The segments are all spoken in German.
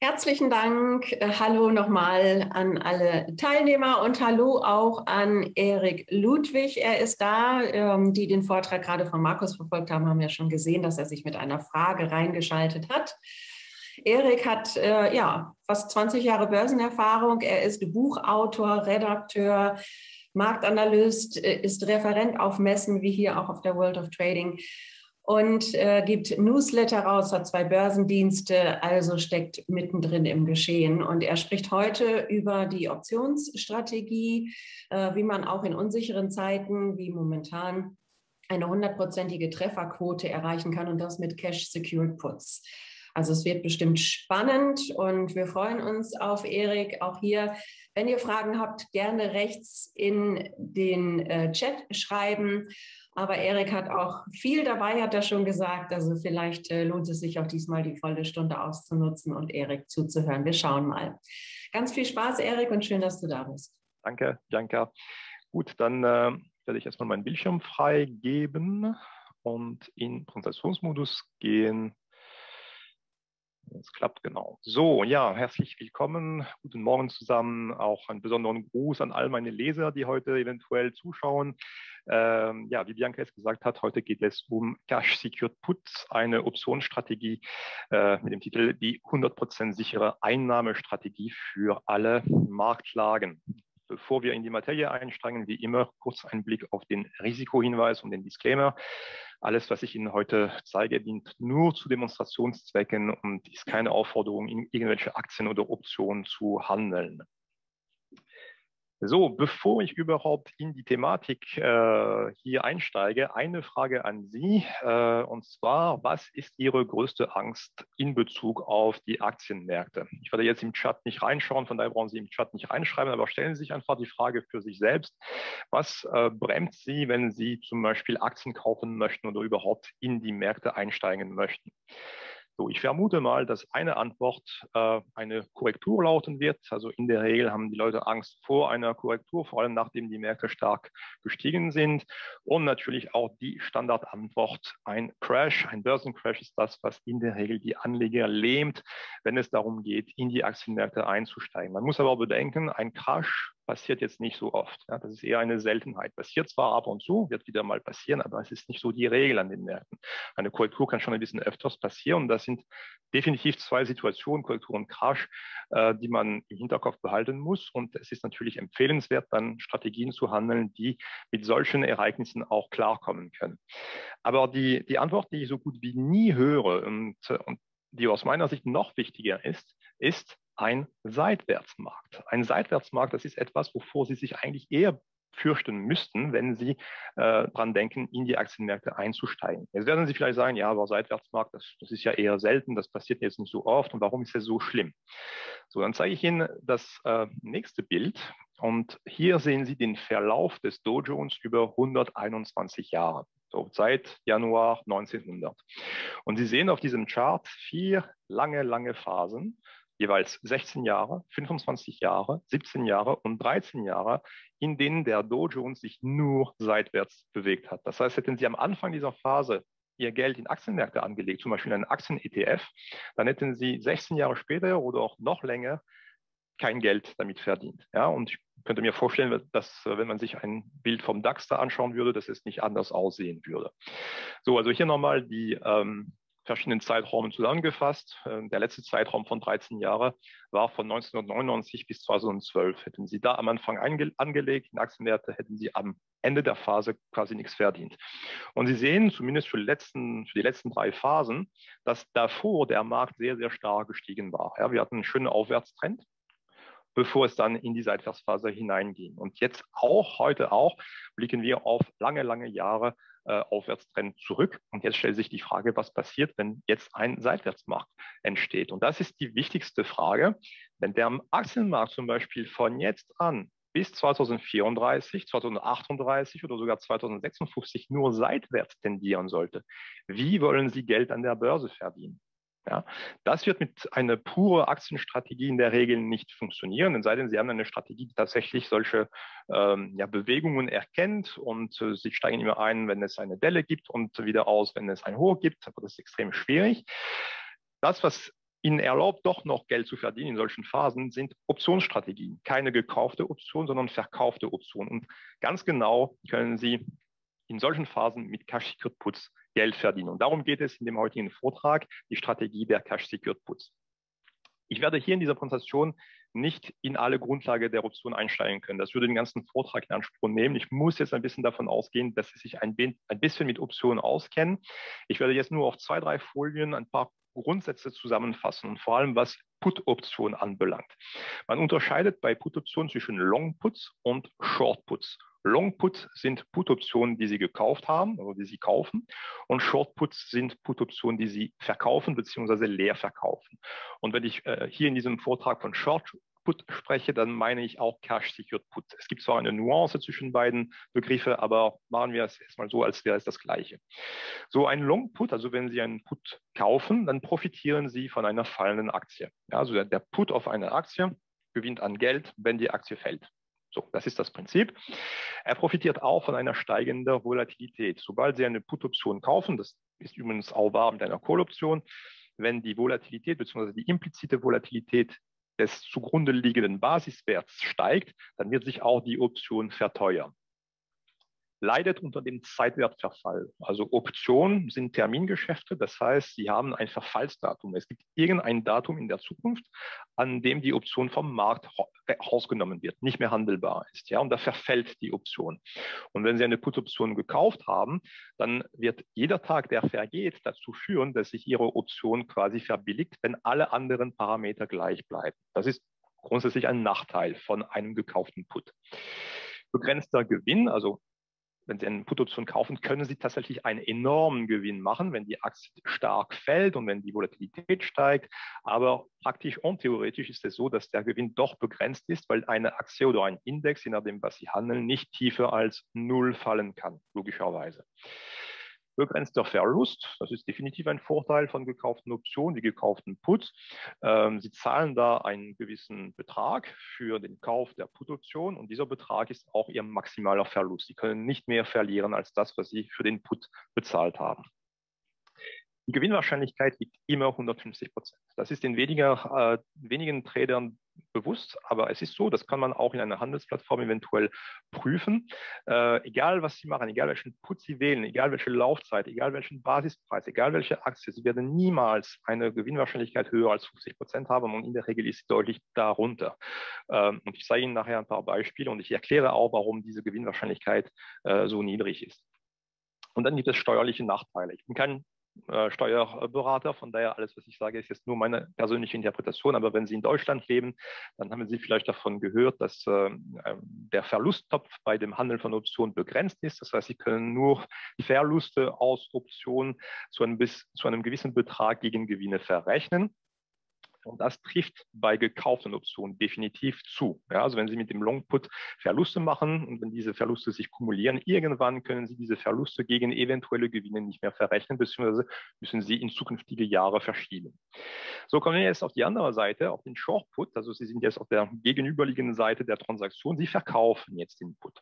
Herzlichen Dank. Hallo nochmal an alle Teilnehmer und hallo auch an Erik Ludwig. Er ist da. Die den Vortrag gerade von Markus verfolgt haben, haben ja schon gesehen, dass er sich mit einer Frage reingeschaltet hat. Erik hat fast 20 Jahre Börsenerfahrung. Er ist Buchautor, Redakteur, Marktanalyst, ist Referent auf Messen wie hier auch auf der World of Trading und gibt Newsletter raus, hat 2 Börsendienste, also steckt mittendrin im Geschehen. Und er spricht heute über die Optionsstrategie, wie man auch in unsicheren Zeiten wie momentan eine 100%ige Trefferquote erreichen kann und das mit Cash-Secured Puts. Also es wird bestimmt spannend und wir freuen uns auf Erik. Auch hier, wenn ihr Fragen habt, gerne rechts in den Chat schreiben. Aber Erik hat auch viel dabei, hat er schon gesagt. Also vielleicht lohnt es sich auch diesmal die volle Stunde auszunutzen und Erik zuzuhören. Wir schauen mal. Ganz viel Spaß, Erik, und schön, dass du da bist. Danke, Bianca. Gut, dann werde ich erstmal meinen Bildschirm freigeben und in Präsentationsmodus gehen. Es klappt genau. So, ja, herzlich willkommen. Guten Morgen zusammen. Auch einen besonderen Gruß an all meine Leser, die heute eventuell zuschauen. Ja, wie Bianca es gesagt hat, heute geht es um Cash Secured Puts, eine Optionsstrategie mit dem Titel die 100% sichere Einnahmestrategie für alle Marktlagen. Bevor wir in die Materie einsteigen, wie immer kurz ein Blick auf den Risikohinweis und den Disclaimer. Alles, was ich Ihnen heute zeige, dient nur zu Demonstrationszwecken und ist keine Aufforderung, in irgendwelche Aktien oder Optionen zu handeln. So, bevor ich überhaupt in die Thematik hier einsteige, eine Frage an Sie, und zwar, was ist Ihre größte Angst in Bezug auf die Aktienmärkte? Ich werde jetzt im Chat nicht reinschauen, von daher brauchen Sie im Chat nicht reinschreiben, aber stellen Sie sich einfach die Frage für sich selbst. Was bremst Sie, wenn Sie zum Beispiel Aktien kaufen möchten oder überhaupt in die Märkte einsteigen möchten? So, ich vermute mal, dass eine Antwort eine Korrektur lauten wird. Also in der Regel haben die Leute Angst vor einer Korrektur, vor allem nachdem die Märkte stark gestiegen sind. Und natürlich auch die Standardantwort, ein Crash, ein Börsencrash ist das, was in der Regel die Anleger lähmt, wenn es darum geht, in die Aktienmärkte einzusteigen. Man muss aber bedenken, ein Crash passiert jetzt nicht so oft. Ja, das ist eher eine Seltenheit. Passiert zwar ab und zu, wird wieder mal passieren, aber es ist nicht so die Regel an den Märkten. Eine Korrektur kann schon ein bisschen öfters passieren und das sind definitiv 2 Situationen, Korrektur und Crash, die man im Hinterkopf behalten muss. Und es ist natürlich empfehlenswert, dann Strategien zu handeln, die mit solchen Ereignissen auch klarkommen können. Aber die Antwort, die ich so gut wie nie höre und die aus meiner Sicht noch wichtiger ist ein Seitwärtsmarkt. Ein Seitwärtsmarkt, das ist etwas, wovor Sie sich eigentlich eher fürchten müssten, wenn Sie dran denken, in die Aktienmärkte einzusteigen. Jetzt werden Sie vielleicht sagen, ja, aber Seitwärtsmarkt, das ist ja eher selten, das passiert jetzt nicht so oft und warum ist das so schlimm? So, dann zeige ich Ihnen das nächste Bild und hier sehen Sie den Verlauf des Dow Jones über 121 Jahre. So, seit Januar 1900. Und Sie sehen auf diesem Chart 4 lange Phasen, jeweils 16 Jahre, 25 Jahre, 17 Jahre und 13 Jahre, in denen der Dow Jones sich nur seitwärts bewegt hat. Das heißt, hätten Sie am Anfang dieser Phase Ihr Geld in Aktienmärkte angelegt, zum Beispiel einen Aktien-ETF, dann hätten Sie 16 Jahre später oder auch noch länger kein Geld damit verdient. Ja, und ich könnte mir vorstellen, dass, wenn man sich ein Bild vom DAX da anschauen würde, dass es nicht anders aussehen würde. So, also hier nochmal die verschiedenen Zeitraum zusammengefasst. Der letzte Zeitraum von 13 Jahren war von 1999 bis 2012. Hätten Sie da am Anfang angelegt in Aktienwerte, hätten Sie am Ende der Phase quasi nichts verdient. Und Sie sehen zumindest für die letzten 3 Phasen, dass davor der Markt sehr stark gestiegen war. Ja, wir hatten einen schönen Aufwärtstrend, bevor es dann in die Seitwärtsphase hineinging. Und jetzt auch, heute auch, blicken wir auf lange Jahre Aufwärtstrend zurück. Und jetzt stellt sich die Frage, was passiert, wenn jetzt ein Seitwärtsmarkt entsteht? Und das ist die wichtigste Frage. Wenn der Aktienmarkt zum Beispiel von jetzt an bis 2034, 2038 oder sogar 2056 nur seitwärts tendieren sollte, wie wollen Sie Geld an der Börse verdienen? Ja, das wird mit einer pure Aktienstrategie in der Regel nicht funktionieren, es sei denn, Sie haben eine Strategie, die tatsächlich solche Bewegungen erkennt und Sie steigen immer ein, wenn es eine Delle gibt und wieder aus, wenn es ein Hoch gibt. Aber das ist extrem schwierig. Das, was Ihnen erlaubt, doch noch Geld zu verdienen in solchen Phasen, sind Optionsstrategien. Keine gekaufte Option, sondern verkaufte Option. Und ganz genau können Sie in solchen Phasen mit Cash-Secured Puts Geld verdienen. Und darum geht es in dem heutigen Vortrag, die Strategie der Cash-Secured Puts. Ich werde hier in dieser Präsentation nicht in alle Grundlagen der Option einsteigen können. Das würde den ganzen Vortrag in Anspruch nehmen. Ich muss jetzt ein bisschen davon ausgehen, dass Sie sich ein bisschen mit Optionen auskennen. Ich werde jetzt nur auf 2, 3 Folien ein paar Grundsätze zusammenfassen und vor allem was Put-Optionen anbelangt. Man unterscheidet bei Put-Optionen zwischen Long-Puts und Short-Puts. Long-Puts sind Put-Optionen, die Sie gekauft haben oder die Sie kaufen, und Short-Puts sind Put-Optionen, die Sie verkaufen bzw. leer verkaufen. Und wenn ich hier in diesem Vortrag von Short-Put spreche, dann meine ich auch Cash-Secured Put. Es gibt zwar eine Nuance zwischen beiden Begriffen, aber machen wir es erstmal so, als wäre es das Gleiche. So ein Long-Put, also wenn Sie einen Put kaufen, dann profitieren Sie von einer fallenden Aktie. Ja, also der Put auf eine Aktie gewinnt an Geld, wenn die Aktie fällt. So, das ist das Prinzip. Er profitiert auch von einer steigenden Volatilität. Sobald Sie eine Put-Option kaufen, das ist übrigens auch wahr mit einer Call-Option, wenn die Volatilität bzw. die implizite Volatilität des zugrunde liegenden Basiswerts steigt, dann wird sich auch die Option verteuern. Leidet unter dem Zeitwertverfall. Also Optionen sind Termingeschäfte, das heißt, sie haben ein Verfallsdatum. Es gibt irgendein Datum in der Zukunft, an dem die Option vom Markt rausgenommen wird, nicht mehr handelbar ist. Ja, und da verfällt die Option. Und wenn Sie eine Put-Option gekauft haben, dann wird jeder Tag, der vergeht, dazu führen, dass sich Ihre Option quasi verbilligt, wenn alle anderen Parameter gleich bleiben. Das ist grundsätzlich ein Nachteil von einem gekauften Put. Begrenzter Gewinn, also wenn Sie eine Put-Option kaufen, können Sie tatsächlich einen enormen Gewinn machen, wenn die Aktie stark fällt und wenn die Volatilität steigt. Aber praktisch und theoretisch ist es so, dass der Gewinn doch begrenzt ist, weil eine Aktie oder ein Index, je nachdem, was Sie handeln, nicht tiefer als 0 fallen kann, logischerweise. Begrenzter Verlust, das ist definitiv ein Vorteil von gekauften Optionen, die gekauften Puts. Sie zahlen da einen gewissen Betrag für den Kauf der Put-Option und dieser Betrag ist auch Ihr maximaler Verlust. Sie können nicht mehr verlieren als das, was Sie für den Put bezahlt haben. Die Gewinnwahrscheinlichkeit liegt immer 150%. Das ist den wenigen Tradern bewusst, aber es ist so, das kann man auch in einer Handelsplattform eventuell prüfen. Egal, was Sie machen, egal welchen Put Sie wählen, egal welche Laufzeit, egal welchen Basispreis, egal welche Aktie, Sie werden niemals eine Gewinnwahrscheinlichkeit höher als 50% haben und in der Regel ist sie deutlich darunter. Und ich zeige Ihnen nachher ein paar Beispiele und ich erkläre auch, warum diese Gewinnwahrscheinlichkeit so niedrig ist. Und dann gibt es steuerliche Nachteile. Ich bin kein Steuerberater. Von daher, alles, was ich sage, ist jetzt nur meine persönliche Interpretation. Aber wenn Sie in Deutschland leben, dann haben Sie vielleicht davon gehört, dass der Verlusttopf bei dem Handel von Optionen begrenzt ist. Das heißt, Sie können nur Verluste aus Optionen zu einem gewissen Betrag gegen Gewinne verrechnen. Und das trifft bei gekauften Optionen definitiv zu. Ja, also wenn Sie mit dem Long-Put Verluste machen und wenn diese Verluste sich kumulieren, irgendwann können Sie diese Verluste gegen eventuelle Gewinne nicht mehr verrechnen, beziehungsweise müssen Sie in zukünftige Jahre verschieben. So kommen wir jetzt auf die andere Seite, auf den Short-Put. Also Sie sind jetzt auf der gegenüberliegenden Seite der Transaktion. Sie verkaufen jetzt den Put.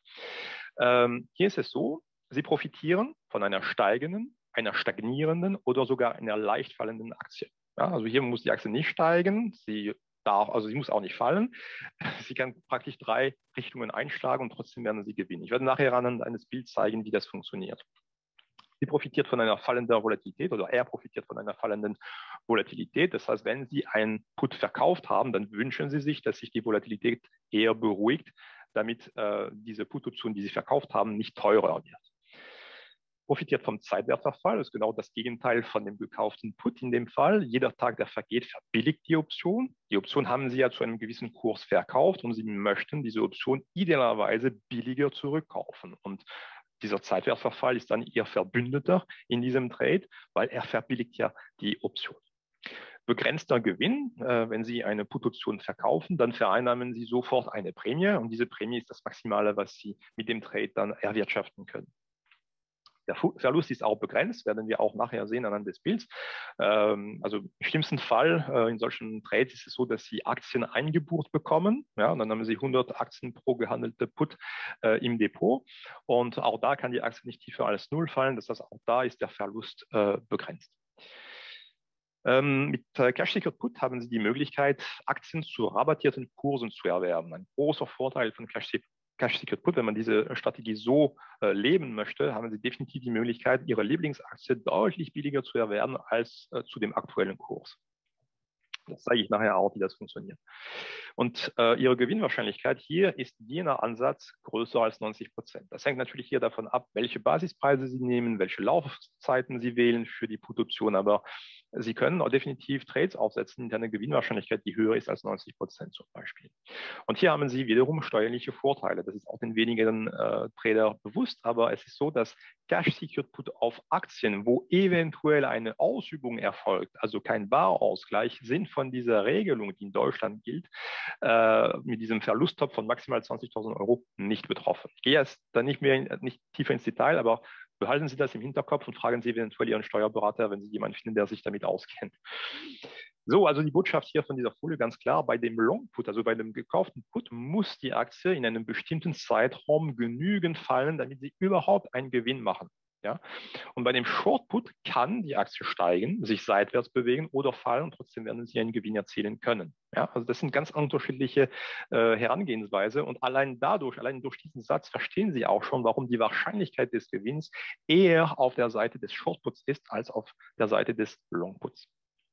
Hier ist es so, Sie profitieren von einer steigenden, einer stagnierenden oder sogar einer leicht fallenden Aktie. Ja, also hier muss die Aktie nicht steigen, sie muss auch nicht fallen. Sie kann praktisch 3 Richtungen einschlagen und trotzdem werden Sie gewinnen. Ich werde nachher anhand eines Bilds zeigen, wie das funktioniert. Sie profitiert von einer fallenden Volatilität oder er profitiert von einer fallenden Volatilität. Das heißt, wenn Sie einen Put verkauft haben, dann wünschen Sie sich, dass sich die Volatilität eher beruhigt, damit diese Put-Option, die Sie verkauft haben, nicht teurer wird. Profitiert vom Zeitwertverfall, das ist genau das Gegenteil von dem gekauften Put in dem Fall. Jeder Tag, der vergeht, verbilligt die Option. Die Option haben Sie ja zu einem gewissen Kurs verkauft und Sie möchten diese Option idealerweise billiger zurückkaufen. Und dieser Zeitwertverfall ist dann Ihr Verbündeter in diesem Trade, weil er verbilligt ja die Option. Begrenzter Gewinn, wenn Sie eine Put-Option verkaufen, dann vereinnahmen Sie sofort eine Prämie und diese Prämie ist das Maximale, was Sie mit dem Trade dann erwirtschaften können. Der Verlust ist auch begrenzt, werden wir auch nachher sehen anhand des Bilds. Also im schlimmsten Fall in solchen Trades ist es so, dass Sie Aktien eingebucht bekommen. Ja, und dann haben Sie 100 Aktien pro gehandelte Put im Depot. Und auch da kann die Aktie nicht tiefer als 0 fallen. Das heißt, auch da ist der Verlust begrenzt. Mit Cash Secured Put haben Sie die Möglichkeit, Aktien zu rabattierten Kursen zu erwerben. Ein großer Vorteil von Cash Secured Put, wenn man diese Strategie so leben möchte, haben Sie definitiv die Möglichkeit, Ihre Lieblingsaktie deutlich billiger zu erwerben als zu dem aktuellen Kurs. Das zeige ich nachher auch, wie das funktioniert. Und Ihre Gewinnwahrscheinlichkeit hier ist jener Ansatz größer als 90%. Das hängt natürlich hier davon ab, welche Basispreise Sie nehmen, welche Laufzeiten Sie wählen für die Put-Option, aber Sie können auch definitiv Trades aufsetzen mit einer Gewinnwahrscheinlichkeit, die höher ist als 90% zum Beispiel. Und hier haben Sie wiederum steuerliche Vorteile. Das ist auch den wenigen Trader bewusst, aber es ist so, dass Cash Secured Put auf Aktien, wo eventuell eine Ausübung erfolgt, also kein Barausgleich, sind von dieser Regelung, die in Deutschland gilt, mit diesem Verlusttopf von maximal 20.000 € nicht betroffen. Ich gehe jetzt da nicht tiefer ins Detail, aber behalten Sie das im Hinterkopf und fragen Sie eventuell Ihren Steuerberater, wenn Sie jemanden finden, der sich damit auskennt. So, also die Botschaft hier von dieser Folie ganz klar, bei dem Long Put, also bei dem gekauften Put, muss die Aktie in einem bestimmten Zeitraum genügend fallen, damit Sie überhaupt einen Gewinn machen. Ja? Und bei dem Short Put kann die Aktie steigen, sich seitwärts bewegen oder fallen und trotzdem werden Sie einen Gewinn erzielen können. Ja? Also das sind ganz unterschiedliche Herangehensweise und allein durch diesen Satz verstehen Sie auch schon, warum die Wahrscheinlichkeit des Gewinns eher auf der Seite des Short Puts ist als auf der Seite des Long Puts.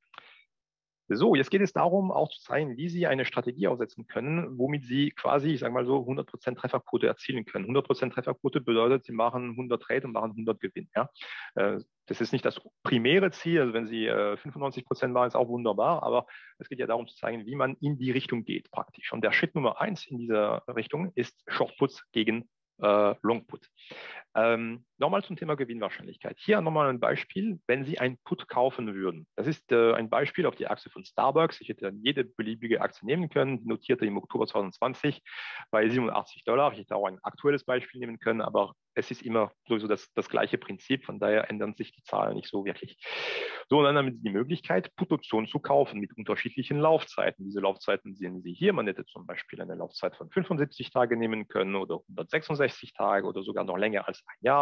So, jetzt geht es darum, auch zu zeigen, wie Sie eine Strategie aufsetzen können, womit Sie quasi, ich sage mal so, 100% Trefferquote erzielen können. 100% Trefferquote bedeutet, Sie machen 100 Trade und machen 100 Gewinn. Ja? Das ist nicht das primäre Ziel. Also wenn Sie 95% machen, ist auch wunderbar. Aber es geht ja darum zu zeigen, wie man in die Richtung geht praktisch. Und der Schritt Nummer 1 in dieser Richtung ist Shortputs gegen Longput. Nochmal zum Thema Gewinnwahrscheinlichkeit. Hier nochmal ein Beispiel, wenn Sie ein Put kaufen würden. Das ist ein Beispiel auf die Aktie von Starbucks. Ich hätte jede beliebige Aktie nehmen können, die notierte im Oktober 2020 bei $87. Ich hätte auch ein aktuelles Beispiel nehmen können, aber es ist immer sowieso das gleiche Prinzip. Von daher ändern sich die Zahlen nicht so wirklich. So, und dann haben Sie die Möglichkeit, Put-Optionen zu kaufen mit unterschiedlichen Laufzeiten. Diese Laufzeiten sehen Sie hier. Man hätte zum Beispiel eine Laufzeit von 75 Tage nehmen können oder 166 Tage oder sogar noch länger als ein Jahr,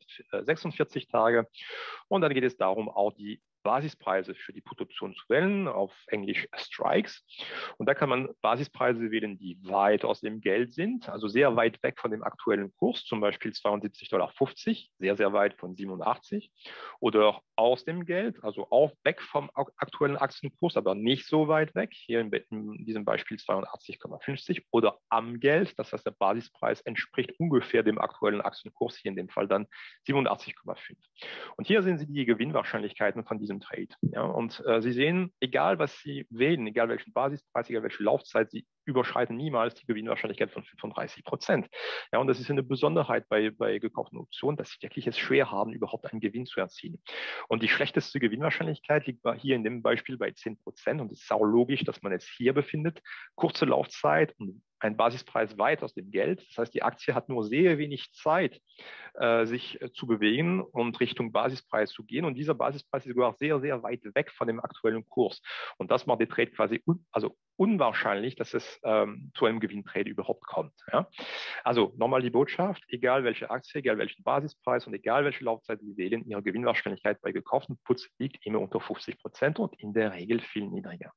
446 Tage. Und dann geht es darum, auch die Basispreise für die Put-Option zu wählen, auf Englisch Strikes. Und da kann man Basispreise wählen, die weit aus dem Geld sind, also sehr weit weg von dem aktuellen Kurs, zum Beispiel $72,50, sehr, sehr weit von 87. Oder aus dem Geld, also auch weg vom aktuellen Aktienkurs, aber nicht so weit weg, hier in diesem Beispiel 82,50. Oder am Geld, das heißt, der Basispreis entspricht ungefähr dem aktuellen Aktienkurs, hier in dem Fall dann 87,5. Und hier sehen Sie die Gewinnwahrscheinlichkeiten von diesem Trade. Ja, und Sie sehen, egal was Sie wählen, egal welchen Basispreis, egal welche Laufzeit, Sie überschreiten niemals die Gewinnwahrscheinlichkeit von 35%. Ja, und das ist eine Besonderheit bei gekauften Optionen, dass Sie wirklich es schwer haben, überhaupt einen Gewinn zu erzielen. Und die schlechteste Gewinnwahrscheinlichkeit liegt hier in dem Beispiel bei 10%. Und es ist auch logisch, dass man es hier befindet. Kurze Laufzeit und ein Basispreis weit aus dem Geld. Das heißt, die Aktie hat nur sehr wenig Zeit, sich zu bewegen und Richtung Basispreis zu gehen. Und dieser Basispreis ist sogar sehr, sehr weit weg von dem aktuellen Kurs. Und das macht den Trade quasi unwahrscheinlich, dass es zu einem Gewinntrade überhaupt kommt. Ja? Also nochmal die Botschaft, egal welche Aktie, egal welchen Basispreis und egal welche Laufzeit Sie wählen, Ihre Gewinnwahrscheinlichkeit bei gekauften Puts liegt immer unter 50% und in der Regel viel niedriger.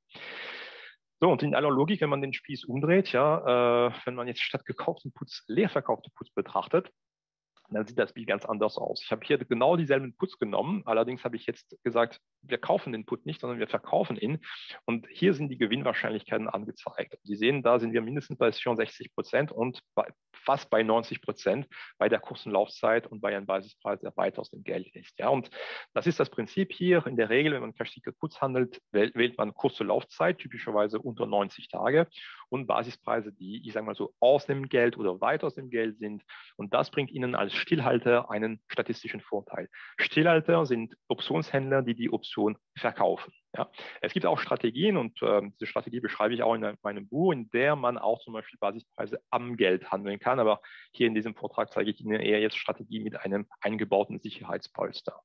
So, und in aller Logik, wenn man den Spieß umdreht, ja, wenn man jetzt statt gekauften Puts leer verkaufte Puts betrachtet, dann sieht das Bild ganz anders aus. Ich habe hier genau dieselben Puts genommen. Allerdings habe ich jetzt gesagt, wir kaufen den Put nicht, sondern wir verkaufen ihn. Und hier sind die Gewinnwahrscheinlichkeiten angezeigt. Sie sehen, da sind wir mindestens bei 64% und fast bei 90% bei der kurzen Laufzeit und bei einem Basispreis, der weit aus dem Geld ist. Ja, und das ist das Prinzip hier. In der Regel, wenn man Cash-Secured Puts handelt, wählt man kurze Laufzeit, typischerweise unter 90 Tage und Basispreise, die, ich sage mal so, aus dem Geld oder weit aus dem Geld sind. Und das bringt Ihnen als Stillhalter einen statistischen Vorteil. Stillhalter sind Optionshändler, die die Option verkaufen. Ja. Es gibt auch Strategien und diese Strategie beschreibe ich auch in meinem Buch, in der man auch zum Beispiel Basispreise am Geld handeln kann. Aber hier in diesem Vortrag zeige ich Ihnen eher jetzt Strategie mit einem eingebauten Sicherheitspolster.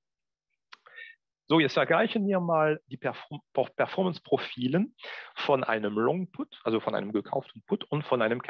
So, jetzt vergleichen wir mal die Performance-Profilen von einem Long Put, also von einem gekauften Put und von einem Cash-Secured Put. Auf der linken Seite sehen Sie das Performance-Profil von einem gekauften Put. Auf der rechten Seite sehen Sie das Performance-Profil von einem Cash-Secured Put. Und auf der rechten Seite sehen Sie das Performance-Profil von einem Long Put. Und auf der linken Seite sehen Sie das Performance-Profil von einem Cash-Secured Put.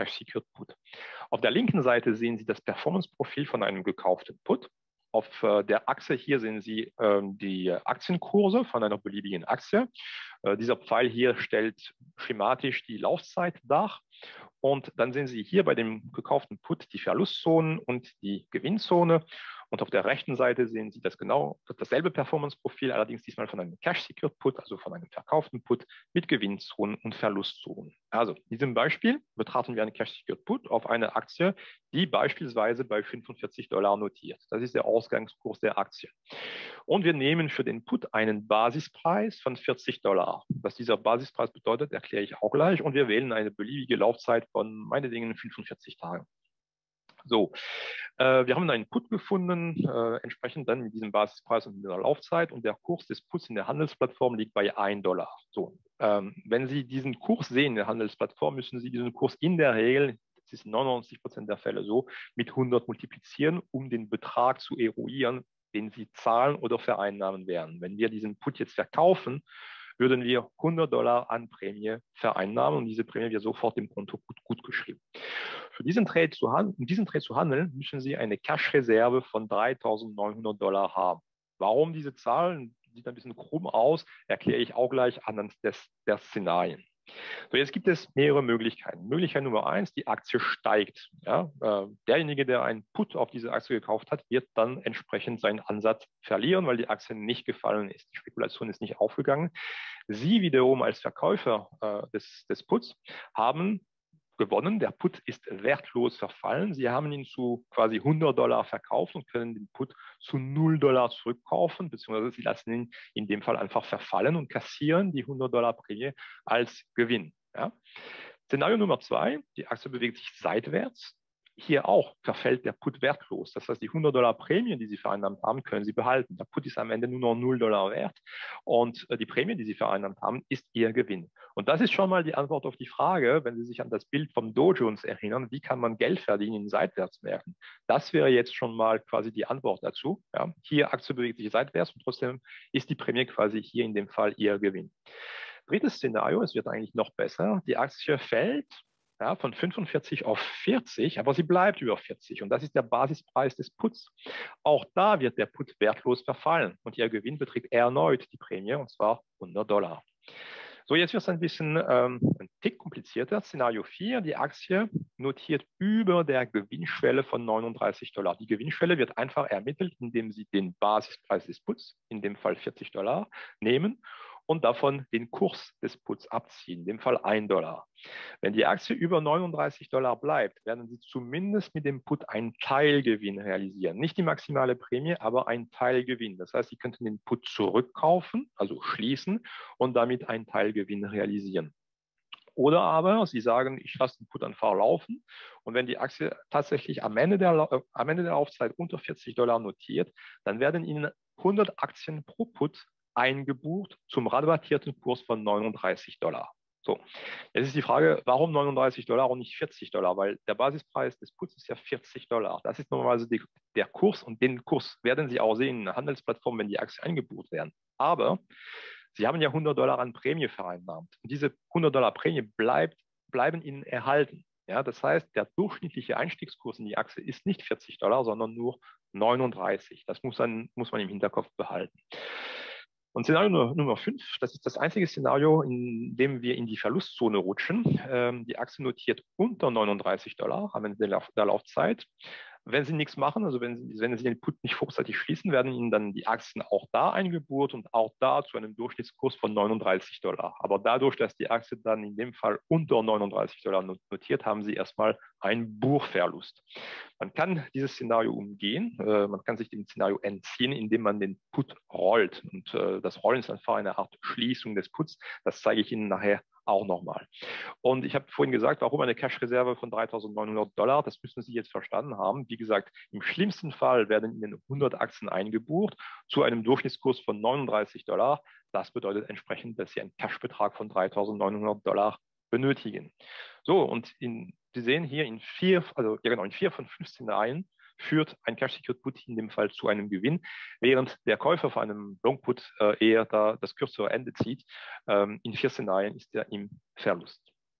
Auf der Achse hier sehen Sie die Aktienkurse von einer beliebigen Aktie. Dieser Pfeil hier stellt schematisch die Laufzeit dar. Und dann sehen Sie hier bei dem gekauften Put die Verlustzonen und die Gewinnzone. Und auf der rechten Seite sehen Sie dasselbe Performance-Profil, allerdings diesmal von einem Cash-Secured Put, also von einem verkauften Put mit Gewinnzonen und Verlustzonen. Also in diesem Beispiel betrachten wir einen Cash-Secured Put auf eine Aktie, die beispielsweise bei $45 notiert. Das ist der Ausgangskurs der Aktie. Und wir nehmen für den Put einen Basispreis von $40. Was dieser Basispreis bedeutet, erkläre ich auch gleich. Und wir wählen eine beliebige Laufzeit von meinetwegen 45 Tagen. So, wir haben einen Put gefunden, entsprechend dann mit diesem Basispreis und dieser Laufzeit. Und der Kurs des Puts in der Handelsplattform liegt bei $1. So, wenn Sie diesen Kurs sehen in der Handelsplattform, müssen Sie diesen Kurs in der Regel, das ist in 99% der Fälle so, mit 100 multiplizieren, um den Betrag zu eruieren, den Sie zahlen oder vereinnahmen werden. Wenn wir diesen Put jetzt verkaufen, würden wir $100 an Prämie vereinnahmen und diese Prämie wird sofort dem Konto gut geschrieben. Für diesen Trade um diesen Trade zu handeln, müssen Sie eine Cash-Reserve von $3.900 haben. Warum diese Zahl? Sieht ein bisschen krumm aus, erkläre ich auch gleich anhand der Szenarien. So, jetzt gibt es mehrere Möglichkeiten. Möglichkeit Nummer 1, die Aktie steigt. Ja, derjenige, der einen Put auf diese Aktie gekauft hat, wird dann entsprechend seinen Ansatz verlieren, weil die Aktie nicht gefallen ist. Die Spekulation ist nicht aufgegangen. Sie wiederum als Verkäufer des Puts haben gewonnen. Der Put ist wertlos verfallen. Sie haben ihn zu quasi $100 verkauft und können den Put zu $0 zurückkaufen, beziehungsweise Sie lassen ihn in dem Fall einfach verfallen und kassieren die $100 Prämie als Gewinn. Ja. Szenario Nummer 2, die Aktie bewegt sich seitwärts. Hier auch verfällt der Put wertlos. Das heißt, die $100 Prämie, die Sie vereinnahmt haben, können Sie behalten. Der Put ist am Ende nur noch $0 wert und die Prämie, die Sie vereinnahmt haben, ist Ihr Gewinn. Und das ist schon mal die Antwort auf die Frage, wenn Sie sich an das Bild vom Dow Jones erinnern, wie kann man Geld verdienen in Seitwärtsmärkten? Das wäre jetzt schon mal quasi die Antwort dazu. Ja, hier Aktie bewegt sich seitwärts und trotzdem ist die Prämie quasi hier in dem Fall Ihr Gewinn. Drittes Szenario, es wird eigentlich noch besser. Die Aktie fällt von 45 auf 40, aber sie bleibt über 40 und das ist der Basispreis des Puts. Auch da wird der Put wertlos verfallen und ihr Gewinn beträgt erneut die Prämie und zwar $100. So, jetzt wird es ein bisschen ein Tick komplizierter. Szenario 4, die Aktie notiert über der Gewinnschwelle von $39. Die Gewinnschwelle wird einfach ermittelt, indem Sie den Basispreis des Puts, in dem Fall $40, nehmen und davon den Kurs des Puts abziehen, in dem Fall $1. Wenn die Aktie über $39 bleibt, werden Sie zumindest mit dem Put einen Teilgewinn realisieren. Nicht die maximale Prämie, aber einen Teilgewinn. Das heißt, Sie könnten den Put zurückkaufen, also schließen und damit einen Teilgewinn realisieren. Oder aber Sie sagen, ich lasse den Put einfach laufen und wenn die Aktie tatsächlich am Ende der Laufzeit unter $40 notiert, dann werden Ihnen 100 Aktien pro Put eingebucht zum rabattierten Kurs von $39. So, jetzt ist die Frage, warum $39 und nicht $40? Weil der Basispreis des Puts ist ja $40. Das ist normalerweise der Kurs und den Kurs werden Sie auch sehen in der Handelsplattform, wenn die Aktien eingebucht werden. Aber Sie haben ja $100 an Prämie vereinnahmt. Und diese $100 Prämie bleiben Ihnen erhalten. Ja, das heißt, der durchschnittliche Einstiegskurs in die Aktie ist nicht $40, sondern nur 39. Das muss man im Hinterkopf behalten. Und Szenario Nummer 5, das ist das einzige Szenario, in dem wir in die Verlustzone rutschen. Die Aktie notiert unter $39 am Ende der Laufzeit. Wenn Sie nichts machen, also wenn Sie den Put nicht vorzeitig schließen, werden Ihnen dann die Aktien auch da eingebucht und auch da zu einem Durchschnittskurs von $39. Aber dadurch, dass die Aktie dann in dem Fall unter $39 notiert, haben Sie erstmal einen Buchverlust. Man kann dieses Szenario umgehen. Man kann sich dem Szenario entziehen, indem man den Put rollt. Und das Rollen ist einfach eine Art Schließung des Puts. Das zeige ich Ihnen nachher auch nochmal. Und ich habe vorhin gesagt, warum eine Cash-Reserve von $3.900? Das müssen Sie jetzt verstanden haben. Wie gesagt, im schlimmsten Fall werden Ihnen 100 Aktien eingebucht zu einem Durchschnittskurs von $39. Das bedeutet entsprechend, dass Sie einen Cash-Betrag von $3.900 benötigen. So, und Sie sehen hier in 4 von 5 Szenarien führt ein Cash-Secured Put in dem Fall zu einem Gewinn, während der Käufer von einem Long Put eher da das kürzere Ende zieht. In 4 Szenarien ist er im Verlust.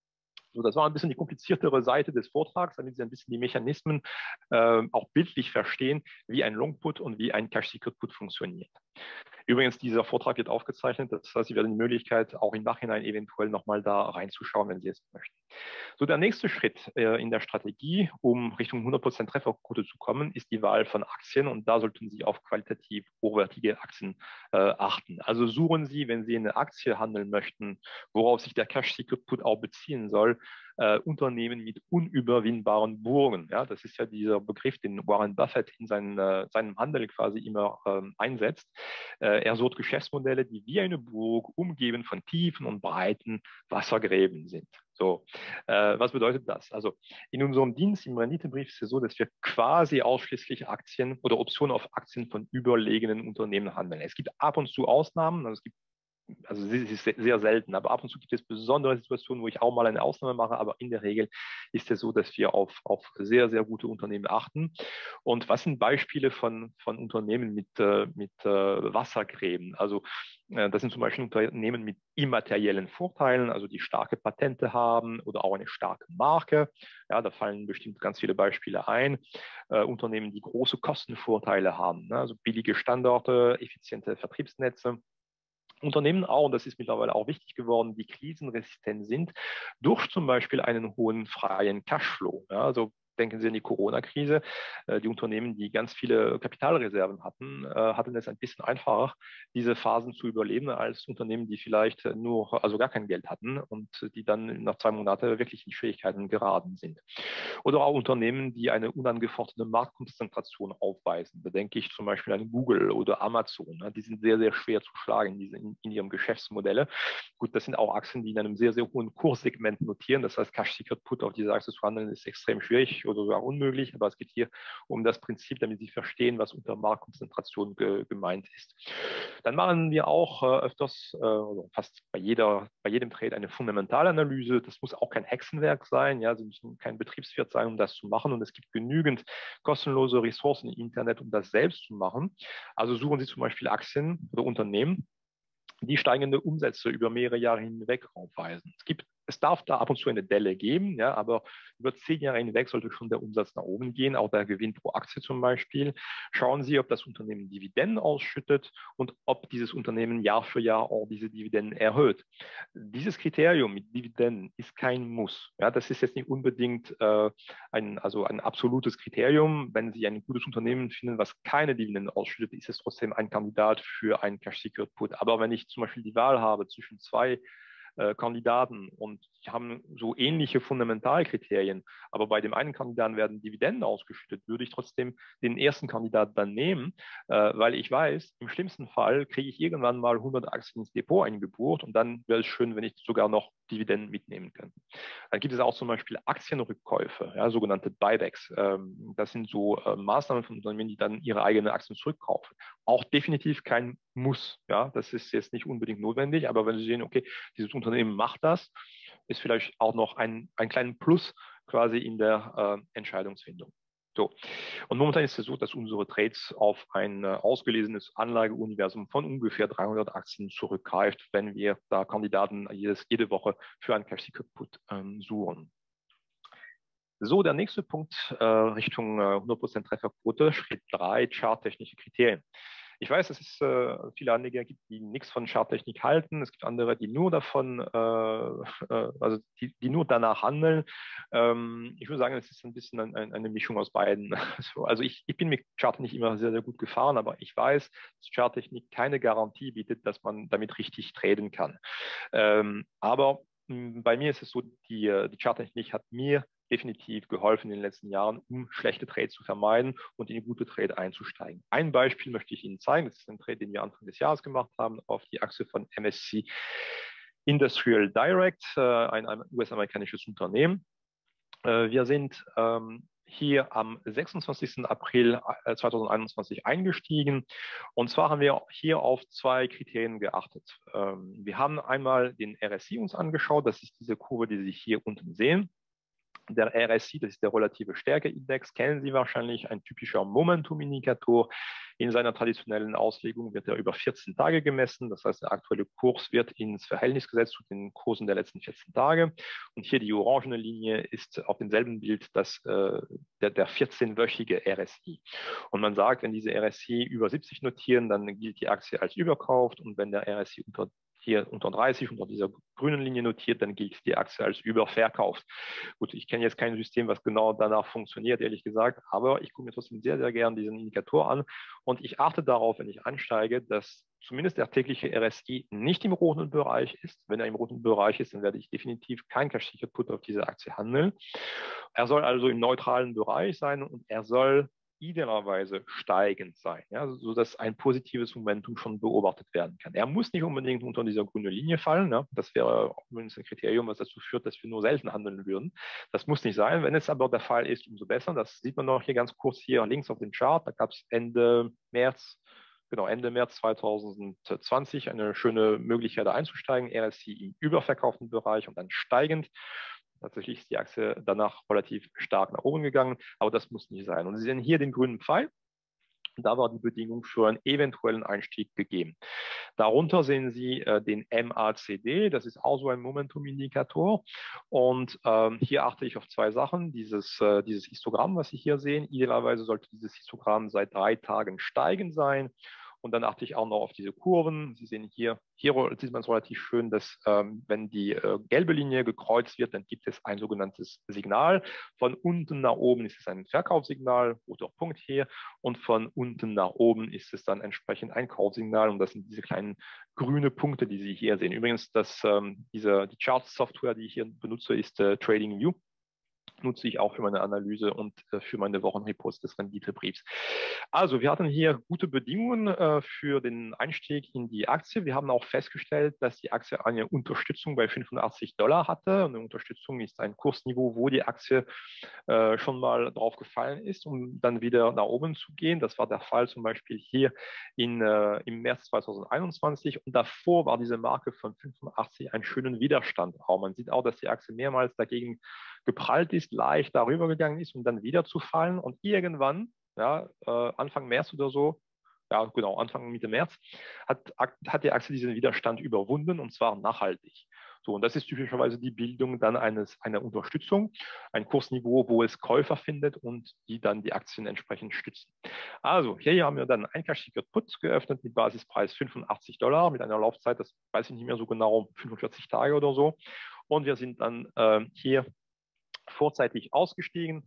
So, das war ein bisschen die kompliziertere Seite des Vortrags, damit Sie ein bisschen die Mechanismen auch bildlich verstehen, wie ein Long-Put und wie ein Cash-Secret-Put funktioniert. Übrigens, dieser Vortrag wird aufgezeichnet, das heißt, Sie werden die Möglichkeit, auch im Nachhinein eventuell nochmal da reinzuschauen, wenn Sie es möchten. So, der nächste Schritt in der Strategie, um Richtung 100% Trefferquote zu kommen, ist die Wahl von Aktien, und da sollten Sie auf qualitativ hochwertige Aktien achten. Also suchen Sie, wenn Sie eine Aktie handeln möchten, worauf sich der Cash-Secret-Put auch beziehen soll, Unternehmen mit unüberwindbaren Burgen. Ja, das ist ja dieser Begriff, den Warren Buffett in seinem Handel quasi immer einsetzt. Er sucht Geschäftsmodelle, die wie eine Burg umgeben von tiefen und breiten Wassergräben sind. So, was bedeutet das? Also in unserem Dienst im Renditebrief ist es so, dass wir quasi ausschließlich Aktien oder Optionen auf Aktien von überlegenen Unternehmen handeln. Es gibt ab und zu Ausnahmen, also es ist sehr selten, aber ab und zu gibt es besondere Situationen, wo ich auch mal eine Ausnahme mache, aber in der Regel ist es so, dass wir auf sehr, sehr gute Unternehmen achten. Und was sind Beispiele von Unternehmen mit Wassergräben? Also das sind zum Beispiel Unternehmen mit immateriellen Vorteilen, also die starke Patente haben oder auch eine starke Marke. Ja, da fallen bestimmt ganz viele Beispiele ein. Unternehmen, die große Kostenvorteile haben, ne? Also billige Standorte, effiziente Vertriebsnetze. Unternehmen auch, und das ist mittlerweile auch wichtig geworden, die krisenresistent sind, durch zum Beispiel einen hohen freien Cashflow. Ja, also denken Sie an die Corona-Krise. Die Unternehmen, die ganz viele Kapitalreserven hatten, hatten es ein bisschen einfacher, diese Phasen zu überleben, als Unternehmen, die vielleicht also gar kein Geld hatten und die dann nach 2 Monaten wirklich in Schwierigkeiten geraten sind. Oder auch Unternehmen, die eine unangefochtene Marktkonzentration aufweisen. Da denke ich zum Beispiel an Google oder Amazon. Ne? Die sind sehr, sehr schwer zu schlagen in ihrem Geschäftsmodelle. Gut, das sind auch Aktien, die in einem sehr, sehr hohen Kurssegment notieren. Das heißt, Cash-Secret-Put auf diese Aktie zu handeln, ist extrem schwierig oder sogar unmöglich. Aber es geht hier um das Prinzip, damit Sie verstehen, was unter Marktkonzentration gemeint ist. Dann machen wir auch öfters, also fast bei jedem Trade eine Fundamentalanalyse. Das muss auch kein Hexenwerk sein. Ja, Sie müssen kein Betriebswirt sein, um das zu machen. Und es gibt genügend kostenlose Ressourcen im Internet, um das selbst zu machen. Also suchen Sie zum Beispiel Aktien oder Unternehmen, die steigende Umsätze über mehrere Jahre hinweg aufweisen. Es darf da ab und zu eine Delle geben, ja, aber über 10 Jahre hinweg sollte schon der Umsatz nach oben gehen, auch der Gewinn pro Aktie zum Beispiel. Schauen Sie, ob das Unternehmen Dividenden ausschüttet und ob dieses Unternehmen Jahr für Jahr auch diese Dividenden erhöht. Dieses Kriterium mit Dividenden ist kein Muss. Ja, das ist jetzt nicht unbedingt ein absolutes Kriterium. Wenn Sie ein gutes Unternehmen finden, was keine Dividenden ausschüttet, ist es trotzdem ein Kandidat für ein Cash-Secured-Put. Aber wenn ich zum Beispiel die Wahl habe zwischen 2 Kandidaten und die haben so ähnliche Fundamentalkriterien, aber bei dem einen Kandidaten werden Dividenden ausgeschüttet, würde ich trotzdem den ersten Kandidaten dann nehmen, weil ich weiß, im schlimmsten Fall kriege ich irgendwann mal 100 Aktien ins Depot eingebucht und dann wäre es schön, wenn ich sogar noch Dividenden mitnehmen könnte. Dann gibt es auch zum Beispiel Aktienrückkäufe, ja, sogenannte Buybacks. Das sind so Maßnahmen von Unternehmen, die dann ihre eigenen Aktien zurückkaufen. Auch definitiv kein Muss. Ja, das ist jetzt nicht unbedingt notwendig, aber wenn Sie sehen, okay, dieses Unternehmen macht das, ist vielleicht auch noch ein kleinen Plus quasi in der Entscheidungsfindung. So. Und momentan ist es so, dass unsere Trades auf ein ausgelesenes Anlageuniversum von ungefähr 300 Aktien zurückgreift, wenn wir da Kandidaten jede Woche für einen Cash-Secret-Put suchen. So, der nächste Punkt Richtung 100% Trefferquote, Schritt 3, charttechnische Kriterien. Ich weiß, dass es viele Anleger gibt, die nichts von Charttechnik halten. Es gibt andere, die nur davon, die nur danach handeln. Ich würde sagen, es ist ein bisschen eine Mischung aus beiden. Also ich bin mit Chart nicht immer sehr, sehr gut gefahren, aber ich weiß, dass Charttechnik keine Garantie bietet, dass man damit richtig traden kann. Aber bei mir ist es so, die Charttechnik hat mir definitiv geholfen in den letzten Jahren, um schlechte Trades zu vermeiden und in eine gute Trade einzusteigen. Ein Beispiel möchte ich Ihnen zeigen. Das ist ein Trade, den wir Anfang des Jahres gemacht haben auf die Achse von MSC Industrial Direct, ein US-amerikanisches Unternehmen. Wir sind hier am 26. April 2021 eingestiegen. Und zwar haben wir hier auf 2 Kriterien geachtet. Wir haben einmal den RSI uns angeschaut. Das ist diese Kurve, die Sie hier unten sehen. Der RSI, das ist der relative Stärkeindex, kennen Sie wahrscheinlich, ein typischer Momentum-Indikator. In seiner traditionellen Auslegung wird er über 14 Tage gemessen. Das heißt, der aktuelle Kurs wird ins Verhältnis gesetzt zu den Kursen der letzten 14 Tage. Und hier die orangene Linie ist auf demselben Bild der 14-wöchige RSI. Und man sagt, wenn diese RSI über 70 notieren, dann gilt die Aktie als überkauft. Und wenn der RSI unter 30, unter dieser grünen Linie notiert, dann gilt die Aktie als überverkauft. Gut, ich kenne jetzt kein System, was genau danach funktioniert, ehrlich gesagt, aber ich gucke mir trotzdem sehr, sehr gern diesen Indikator an und ich achte darauf, wenn ich ansteige, dass zumindest der tägliche RSI nicht im roten Bereich ist. Wenn er im roten Bereich ist, dann werde ich definitiv kein Cash-Ticket Put auf diese Aktie handeln. Er soll also im neutralen Bereich sein und er soll idealerweise steigend sein, ja, sodass ein positives Momentum schon beobachtet werden kann. Er muss nicht unbedingt unter dieser grünen Linie fallen. Ja. Das wäre übrigens ein Kriterium, was dazu führt, dass wir nur selten handeln würden. Das muss nicht sein. Wenn es aber der Fall ist, umso besser. Das sieht man noch hier ganz kurz hier links auf dem Chart. Da gab es Ende März 2020 eine schöne Möglichkeit, da einzusteigen. RSI im überverkauften Bereich und dann steigend. Tatsächlich ist die Aktie danach relativ stark nach oben gegangen, aber das muss nicht sein. Und Sie sehen hier den grünen Pfeil. Da war die Bedingung für einen eventuellen Einstieg gegeben. Darunter sehen Sie den MACD, das ist auch so ein Momentum-Indikator. Und hier achte ich auf zwei Sachen. Dieses Histogramm, was Sie hier sehen, idealerweise sollte dieses Histogramm seit 3 Tagen steigend sein. Und dann achte ich auch noch auf diese Kurven. Sie sehen hier sieht man es relativ schön, dass wenn die gelbe Linie gekreuzt wird, dann gibt es ein sogenanntes Signal. Von unten nach oben ist es ein Verkaufssignal, roter Punkt hier. Und von unten nach oben ist es dann entsprechend ein Kaufsignal. Und das sind diese kleinen grüne Punkte, die Sie hier sehen. Übrigens, die Chart-Software, die ich hier benutze, ist TradingView. Nutze ich auch für meine Analyse und für meine Wochenreports des Renditebriefs. Also wir hatten hier gute Bedingungen für den Einstieg in die Aktie. Wir haben auch festgestellt, dass die Aktie eine Unterstützung bei $85 hatte. Eine Unterstützung ist ein Kursniveau, wo die Aktie schon mal drauf gefallen ist, um dann wieder nach oben zu gehen. Das war der Fall zum Beispiel hier im März 2021 und davor war diese Marke von 85 einen schönen Widerstandsraum. Man sieht auch, dass die Aktie mehrmals dagegen geprallt ist, leicht darüber gegangen ist, um dann wieder zu fallen und irgendwann, ja, Anfang März oder so, ja genau, Anfang Mitte März, hat die Aktie diesen Widerstand überwunden und zwar nachhaltig. So, und das ist typischerweise die Bildung dann einer Unterstützung, ein Kursniveau, wo es Käufer findet und die dann die Aktien entsprechend stützen. Also, hier haben wir dann ein Cash-Ticket Put geöffnet mit Basispreis $85, mit einer Laufzeit, das weiß ich nicht mehr so genau, 45 Tage oder so. Und wir sind dann hier vorzeitig ausgestiegen,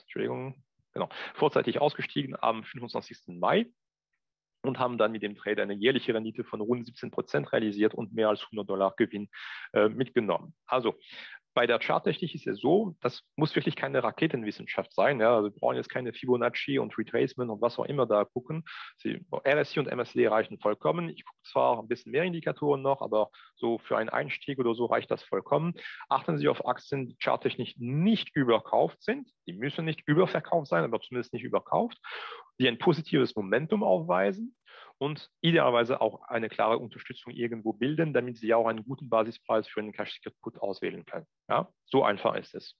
vorzeitig ausgestiegen am 25. Mai und haben dann mit dem Trade eine jährliche Rendite von rund 17% realisiert und mehr als $100 Gewinn mitgenommen. Also bei der Charttechnik ist es so, das muss wirklich keine Raketenwissenschaft sein. Ja? Also wir brauchen jetzt keine Fibonacci und Retracement und was auch immer da gucken. RSI und MACD reichen vollkommen. Ich gucke zwar ein bisschen mehr Indikatoren noch, aber so für einen Einstieg oder so reicht das vollkommen. Achten Sie auf Aktien, die charttechnisch nicht überkauft sind. Die müssen nicht überverkauft sein, aber zumindest nicht überkauft, die ein positives Momentum aufweisen und idealerweise auch eine klare Unterstützung irgendwo bilden, damit Sie auch einen guten Basispreis für einen Cash-Ticket Put auswählen können. Ja, so einfach ist es.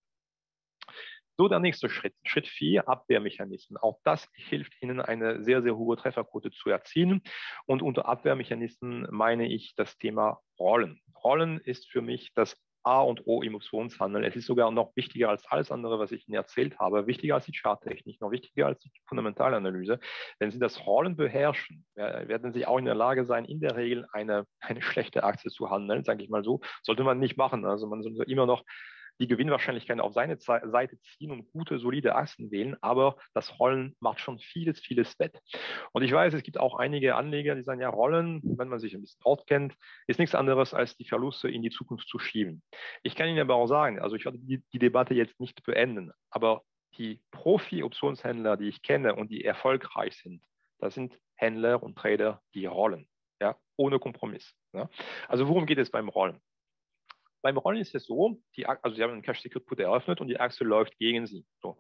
So, der nächste Schritt, Schritt 4, Abwehrmechanismen. Auch das hilft Ihnen, eine sehr, sehr hohe Trefferquote zu erzielen. Und unter Abwehrmechanismen meine ich das Thema Rollen. Rollen ist für mich das A und O im Optionshandel. Es ist sogar noch wichtiger als alles andere, was ich Ihnen erzählt habe, wichtiger als die Charttechnik, noch wichtiger als die Fundamentalanalyse. Wenn Sie das Rollen beherrschen, werden Sie auch in der Lage sein, in der Regel eine schlechte Aktie zu handeln, sage ich mal so. Sollte man nicht machen. Also man sollte immer noch die Gewinnwahrscheinlichkeit auf seine Seite ziehen und gute, solide Aktien wählen, aber das Rollen macht schon vieles, vieles wett. Und ich weiß, es gibt auch einige Anleger, die sagen, ja, Rollen, wenn man sich ein bisschen auskennt, ist nichts anderes, als die Verluste in die Zukunft zu schieben. Ich kann Ihnen aber auch sagen, also ich werde die Debatte jetzt nicht beenden, aber die Profi-Optionshändler, die ich kenne und die erfolgreich sind, das sind Händler und Trader, die rollen, ja, ohne Kompromiss. Ja. Also worum geht es beim Rollen? Beim Rollen ist es so, also Sie haben einen Cash-Secured Put eröffnet und die Aktie läuft gegen Sie. So.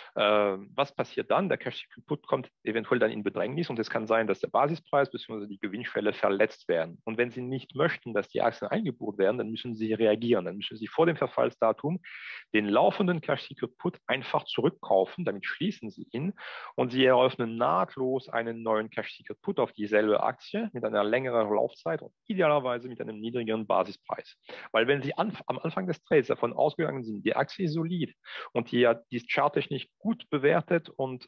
Was passiert dann? Der Cash-Secured Put kommt eventuell dann in Bedrängnis und es kann sein, dass der Basispreis bzw. die Gewinnschwelle verletzt werden. Und wenn Sie nicht möchten, dass die Aktien eingebucht werden, dann müssen Sie reagieren. Dann müssen Sie vor dem Verfallsdatum den laufenden Cash-Secured Put einfach zurückkaufen. Damit schließen Sie ihn und Sie eröffnen nahtlos einen neuen Cash-Secured Put auf dieselbe Aktie mit einer längeren Laufzeit und idealerweise mit einem niedrigeren Basispreis. Weil wenn Sie am Anfang des Trades davon ausgegangen sind, die Aktie ist solid und die ist charttechnisch gut bewertet und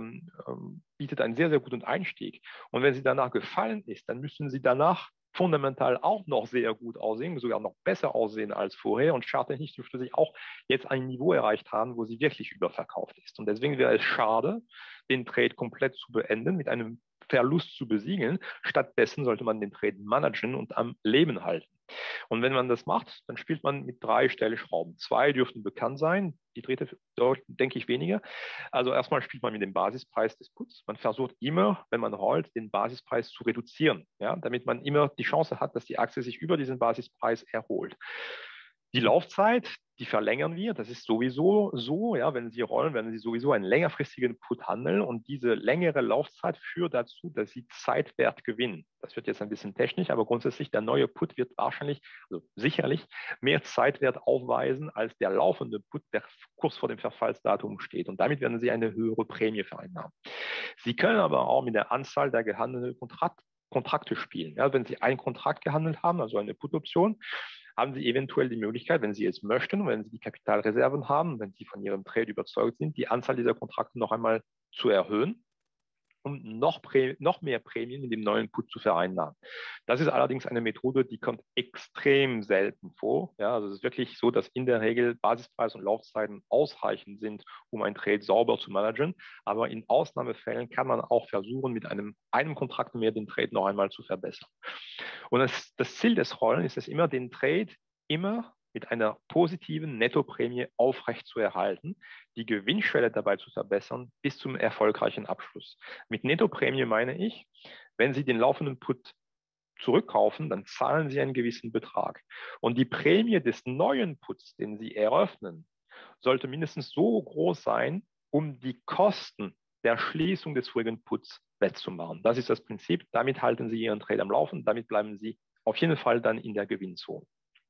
bietet einen sehr, sehr guten Einstieg. Und wenn sie danach gefallen ist, dann müssen Sie danach fundamental auch noch sehr gut aussehen, sogar noch besser aussehen als vorher und charttechnisch dürfte sich auch jetzt ein Niveau erreicht haben, wo sie wirklich überverkauft ist. Und deswegen wäre es schade, den Trade komplett zu beenden, mit einem Verlust zu besiegeln. Stattdessen sollte man den Trade managen und am Leben halten. Und wenn man das macht, dann spielt man mit 3 Stellschrauben. 2 dürften bekannt sein, die dritte denke ich weniger. Also erstmal spielt man mit dem Basispreis des Puts. Man versucht immer, wenn man rollt, den Basispreis zu reduzieren, ja, damit man immer die Chance hat, dass die Aktie sich über diesen Basispreis erholt. Die Laufzeit, die verlängern wir. Das ist sowieso so, ja, wenn Sie rollen, werden Sie sowieso einen längerfristigen Put handeln und diese längere Laufzeit führt dazu, dass Sie Zeitwert gewinnen. Das wird jetzt ein bisschen technisch, aber grundsätzlich der neue Put wird wahrscheinlich, also sicherlich, mehr Zeitwert aufweisen als der laufende Put, der kurz vor dem Verfallsdatum steht. Und damit werden Sie eine höhere Prämie vereinnahmen. Sie können aber auch mit der Anzahl der gehandelten Kontrakte spielen. Ja, wenn Sie einen Kontrakt gehandelt haben, also eine Put-Option, haben Sie eventuell die Möglichkeit, wenn Sie es möchten, wenn Sie die Kapitalreserven haben, wenn Sie von Ihrem Trade überzeugt sind, die Anzahl dieser Kontrakte noch einmal zu erhöhen, um noch mehr Prämien in dem neuen Put zu vereinnahmen. Das ist allerdings eine Methode, die kommt extrem selten vor. Ja, also es ist wirklich so, dass in der Regel Basispreis und Laufzeiten ausreichend sind, um ein Trade sauber zu managen. Aber in Ausnahmefällen kann man auch versuchen, mit einem Kontrakt mehr den Trade noch einmal zu verbessern. Und das Ziel des Rollen ist es immer, den Trade immer mit einer positiven Nettoprämie aufrecht zu erhalten, die Gewinnschwelle dabei zu verbessern bis zum erfolgreichen Abschluss. Mit Nettoprämie meine ich, wenn Sie den laufenden Put zurückkaufen, dann zahlen Sie einen gewissen Betrag. Und die Prämie des neuen Puts, den Sie eröffnen, sollte mindestens so groß sein, um die Kosten der Schließung des vorigen Puts wettzumachen. Das ist das Prinzip. Damit halten Sie Ihren Trade am Laufen. Damit bleiben Sie auf jeden Fall dann in der Gewinnzone.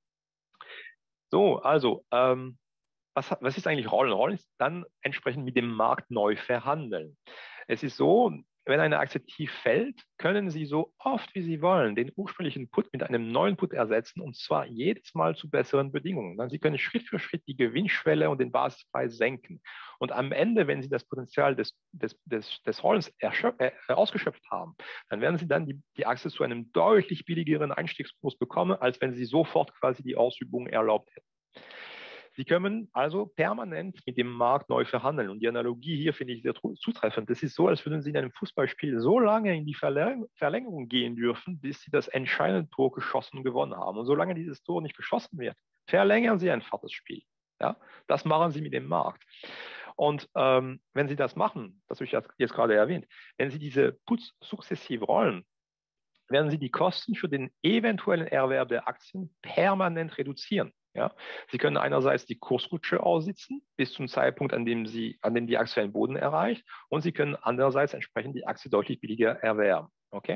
So, also, was ist eigentlich Rollen? Rollen ist dann entsprechend mit dem Markt neu verhandeln. Es ist so, wenn eine Aktie tief fällt, können Sie so oft wie Sie wollen den ursprünglichen Put mit einem neuen Put ersetzen und zwar jedes Mal zu besseren Bedingungen. Sie können Schritt für Schritt die Gewinnschwelle und den Basispreis senken. Und am Ende, wenn Sie das Potenzial des Rollens ausgeschöpft haben, dann werden Sie dann die Aktie zu einem deutlich billigeren Einstiegskurs bekommen, als wenn Sie sofort quasi die Ausübung erlaubt hätten. Sie können also permanent mit dem Markt neu verhandeln. Und die Analogie hier finde ich sehr zutreffend. Das ist so, als würden Sie in einem Fußballspiel so lange in die Verlängerung gehen dürfen, bis Sie das entscheidende Tor geschossen und gewonnen haben. Und solange dieses Tor nicht geschossen wird, verlängern Sie einfach das Spiel. Ja? Das machen Sie mit dem Markt. Und wenn Sie das machen, das habe ich jetzt gerade erwähnt, wenn Sie diese Puts sukzessiv rollen, werden Sie die Kosten für den eventuellen Erwerb der Aktien permanent reduzieren. Ja? Sie können einerseits die Kursrutsche aussitzen bis zum Zeitpunkt, an dem die Aktie einen Boden erreicht, und Sie können andererseits entsprechend die Aktie deutlich billiger erwerben. Okay?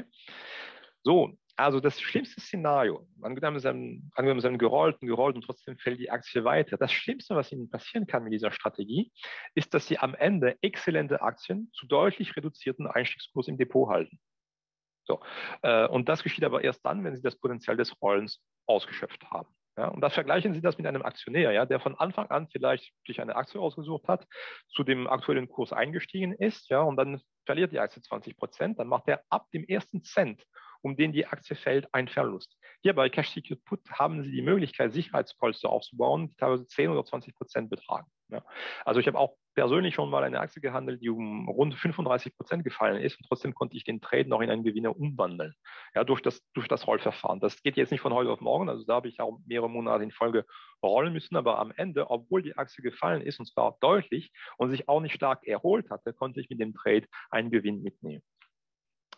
So, also das schlimmste Szenario, angenommen, Sie haben gerollt und trotzdem fällt die Aktie weiter. Das Schlimmste, was Ihnen passieren kann mit dieser Strategie, ist, dass Sie am Ende exzellente Aktien zu deutlich reduzierten Einstiegskurs im Depot halten. So. Und das geschieht aber erst dann, wenn Sie das Potenzial des Rollens ausgeschöpft haben. Ja, und das vergleichen Sie das mit einem Aktionär, ja, der von Anfang an vielleicht sich eine Aktie ausgesucht hat, zu dem aktuellen Kurs eingestiegen ist, ja, und dann verliert die Aktie 20%, dann macht er ab dem ersten Cent, um den die Aktie fällt, einen Verlust. Hier bei Cash Secured Put haben Sie die Möglichkeit, Sicherheitspolster aufzubauen, die teilweise 10 oder 20% betragen. Ja. Also ich habe auch persönlich schon mal eine Aktie gehandelt, die um rund 35% gefallen ist, und trotzdem konnte ich den Trade noch in einen Gewinner umwandeln, ja, durch das Rollverfahren. Das geht jetzt nicht von heute auf morgen, also da habe ich auch mehrere Monate in Folge rollen müssen, aber am Ende, obwohl die Aktie gefallen ist, und zwar deutlich, und sich auch nicht stark erholt hatte, konnte ich mit dem Trade einen Gewinn mitnehmen.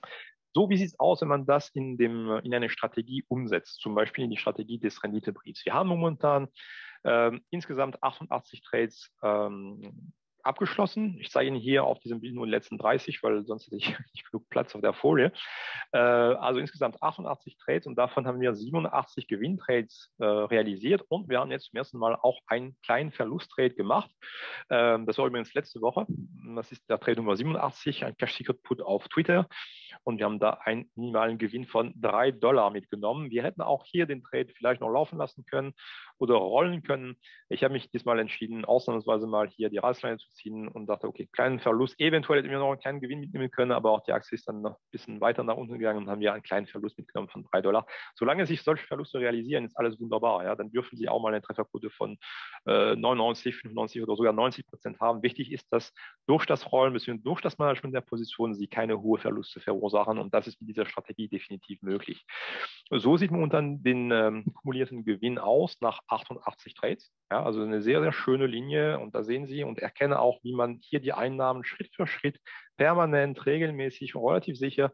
So, wie sieht es aus, wenn man das in eine Strategie umsetzt, zum Beispiel in die Strategie des Renditebriefs? Wir haben momentan insgesamt 88 Trades abgeschlossen. Ich zeige Ihnen hier auf diesem Bild nur die letzten 30, weil sonst hätte ich nicht genug Platz auf der Folie. Also insgesamt 88 Trades und davon haben wir 87 Gewinntrades realisiert und wir haben jetzt zum ersten Mal auch einen kleinen Verlusttrade gemacht. Das war übrigens letzte Woche. Das ist der Trade Nummer 87, ein Cash Secret Put auf Twitter. Und wir haben da einen minimalen Gewinn von $3 mitgenommen. Wir hätten auch hier den Trade vielleicht noch laufen lassen können oder rollen können. Ich habe mich diesmal entschieden, ausnahmsweise mal hier die Reißleine zu ziehen und dachte, okay, kleinen Verlust. Eventuell hätten wir noch einen kleinen Gewinn mitnehmen können, aber auch die Aktie ist dann noch ein bisschen weiter nach unten gegangen und haben wir einen kleinen Verlust mitgenommen von $3. Solange sich solche Verluste realisieren, ist alles wunderbar. Ja? Dann dürfen Sie auch mal eine Trefferquote von 99, 95 oder sogar 90% haben. Wichtig ist, dass durch das Rollen bzw. durch das Management der Position Sie keine hohen Verluste verursachen und das ist mit dieser Strategie definitiv möglich. So sieht momentan den kumulierten Gewinn aus nach 88 Trades. Ja, also eine sehr, sehr schöne Linie und da sehen Sie und erkennen auch, wie man hier die Einnahmen Schritt für Schritt permanent, regelmäßig und relativ sicher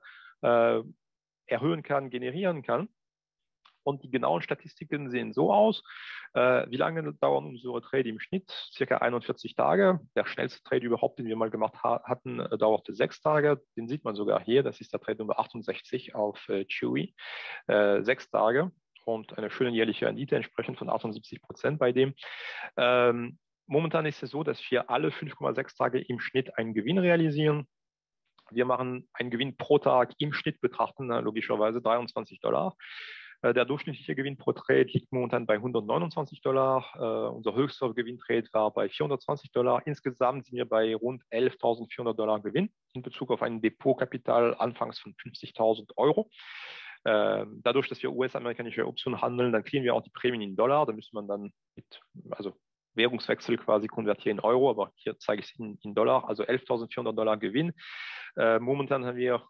erhöhen kann, generieren kann. Und die genauen Statistiken sehen so aus. Wie lange dauern unsere Trade im Schnitt? Circa 41 Tage. Der schnellste Trade überhaupt, den wir mal gemacht hatten, dauerte 6 Tage. Den sieht man sogar hier. Das ist der Trade Nummer 68 auf Chewy. 6 Tage und eine schöne jährliche Rendite entsprechend von 78% bei dem. Momentan ist es so, dass wir alle 5,6 Tage im Schnitt einen Gewinn realisieren. Wir machen einen Gewinn pro Tag im Schnitt betrachten, logischerweise $23. Der durchschnittliche Gewinn pro Trade liegt momentan bei $129. Unser höchster Gewinntrade war bei $420. Insgesamt sind wir bei rund $11.400 Gewinn in Bezug auf ein Depotkapital anfangs von 50.000 Euro. Dadurch, dass wir US-amerikanische Optionen handeln, dann kriegen wir auch die Prämien in Dollar. Da müsste man dann also Währungswechsel quasi konvertieren in Euro, aber hier zeige ich es in Dollar, also $11.400 Gewinn. Momentan haben wir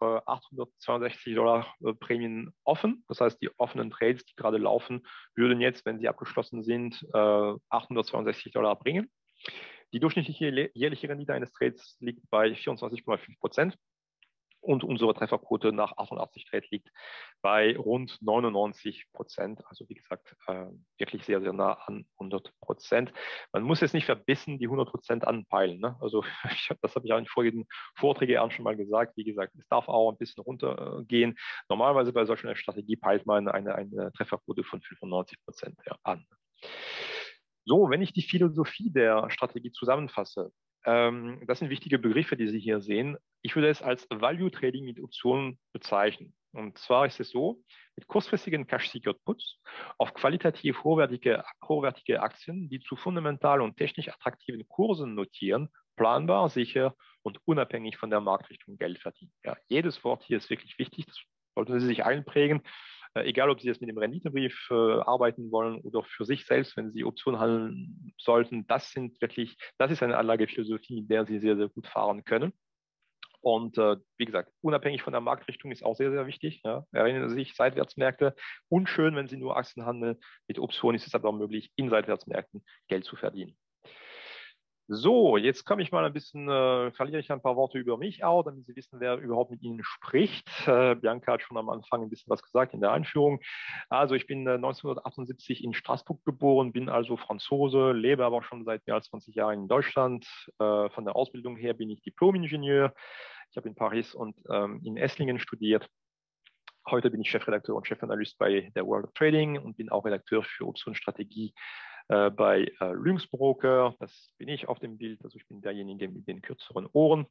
$862 Prämien offen. Das heißt, die offenen Trades, die gerade laufen, würden jetzt, wenn sie abgeschlossen sind, $862 bringen. Die durchschnittliche jährliche Rendite eines Trades liegt bei 24,5%. Und unsere Trefferquote nach 88 Trades liegt bei rund 99%. Also wie gesagt, wirklich sehr, sehr nah an 100%. Man muss jetzt nicht verbissen die 100% anpeilen. Ne? Also das habe ich auch in vorigen Vorträgen schon mal gesagt. Wie gesagt, es darf auch ein bisschen runtergehen. Normalerweise bei solch einer Strategie peilt man eine Trefferquote von 95% an. So, wenn ich die Philosophie der Strategie zusammenfasse, das sind wichtige Begriffe, die Sie hier sehen. Ich würde es als Value Trading mit Optionen bezeichnen. Und zwar ist es so, mit kurzfristigen Cash-Secured Puts auf qualitativ hochwertige Aktien, die zu fundamental und technisch attraktiven Kursen notieren, planbar, sicher und unabhängig von der Marktrichtung Geld verdienen. Ja, jedes Wort hier ist wirklich wichtig, das sollten Sie sich einprägen. Egal, ob Sie jetzt mit dem Renditebrief arbeiten wollen oder für sich selbst, wenn Sie Optionen handeln sollten, das ist eine Anlagephilosophie, in der Sie sehr, sehr gut fahren können. Und wie gesagt, unabhängig von der Marktrichtung ist auch sehr, sehr wichtig. Ja. Erinnern Sie sich, Seitwärtsmärkte, unschön, wenn Sie nur Aktien handeln. Mit Optionen ist es aber möglich, in Seitwärtsmärkten Geld zu verdienen. So, jetzt komme ich mal verliere ich ein paar Worte über mich auch, damit Sie wissen, wer überhaupt mit Ihnen spricht. Bianca hat schon am Anfang ein bisschen was gesagt in der Einführung. Also ich bin 1978 in Straßburg geboren, bin also Franzose, lebe aber schon seit mehr als 20 Jahren in Deutschland. Von der Ausbildung her bin ich Diplom-Ingenieur. Ich habe in Paris und in Esslingen studiert. Heute bin ich Chefredakteur und Chefanalyst bei der World of Trading und bin auch Redakteur für Optionsstrategie bei Lynx Broker. Das bin ich auf dem Bild, also ich bin derjenige mit den kürzeren Ohren.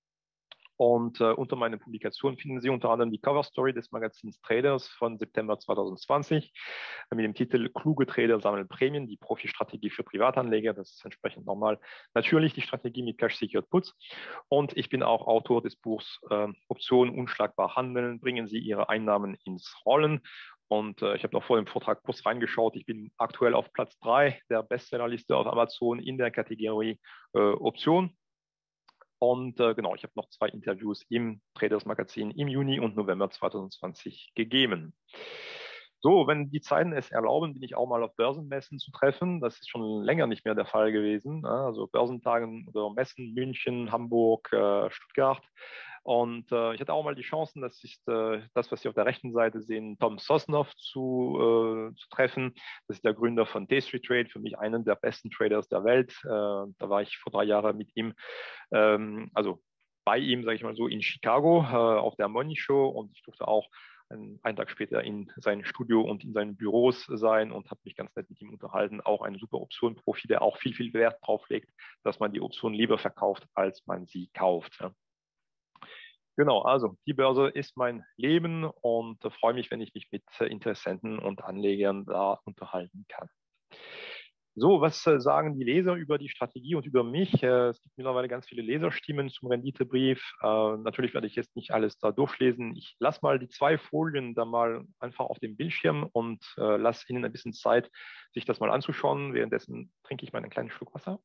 Und unter meinen Publikationen finden Sie unter anderem die Cover Story des Magazins Traders von September 2020 mit dem Titel Kluge Trader sammeln Prämien, die Profi-Strategie für Privatanleger. Das ist entsprechend normal. Natürlich die Strategie mit Cash-Secured Puts. Und ich bin auch Autor des Buchs Optionen unschlagbar handeln, bringen Sie Ihre Einnahmen ins Rollen. Und ich habe noch vor dem Vortrag kurz reingeschaut. Ich bin aktuell auf Platz 3 der Bestsellerliste auf Amazon in der Kategorie Option. Und genau, ich habe noch 2 Interviews im Traders Magazin im Juni und November 2020 gegeben. So, wenn die Zeiten es erlauben, bin ich auch mal auf Börsenmessen zu treffen. Das ist schon länger nicht mehr der Fall gewesen. Also Börsentagen oder Messen, München, Hamburg, Stuttgart. Und ich hatte auch mal die Chancen, das ist das, was Sie auf der rechten Seite sehen, Tom Sosnoff zu treffen. Das ist der Gründer von Day-Street Trade, für mich einen der besten Traders der Welt. Da war ich vor 3 Jahren mit ihm, also bei ihm, sage ich mal so, in Chicago auf der Money Show, und ich durfte auch einen Tag später in seinem Studio und in seinen Büros sein und habe mich ganz nett mit ihm unterhalten. Auch ein super Option-Profi, der auch viel, viel Wert drauf legt, dass man die Option lieber verkauft, als man sie kauft. Ja. Genau, also die Börse ist mein Leben, und freue mich, wenn ich mich mit Interessenten und Anlegern da unterhalten kann. So, was sagen die Leser über die Strategie und über mich? Es gibt mittlerweile ganz viele Leserstimmen zum Renditebrief. Natürlich werde ich jetzt nicht alles da durchlesen. Ich lasse mal die 2 Folien da mal einfach auf dem Bildschirm und lasse Ihnen ein bisschen Zeit, sich das mal anzuschauen. Währenddessen trinke ich mal einen kleinen Schluck Wasser.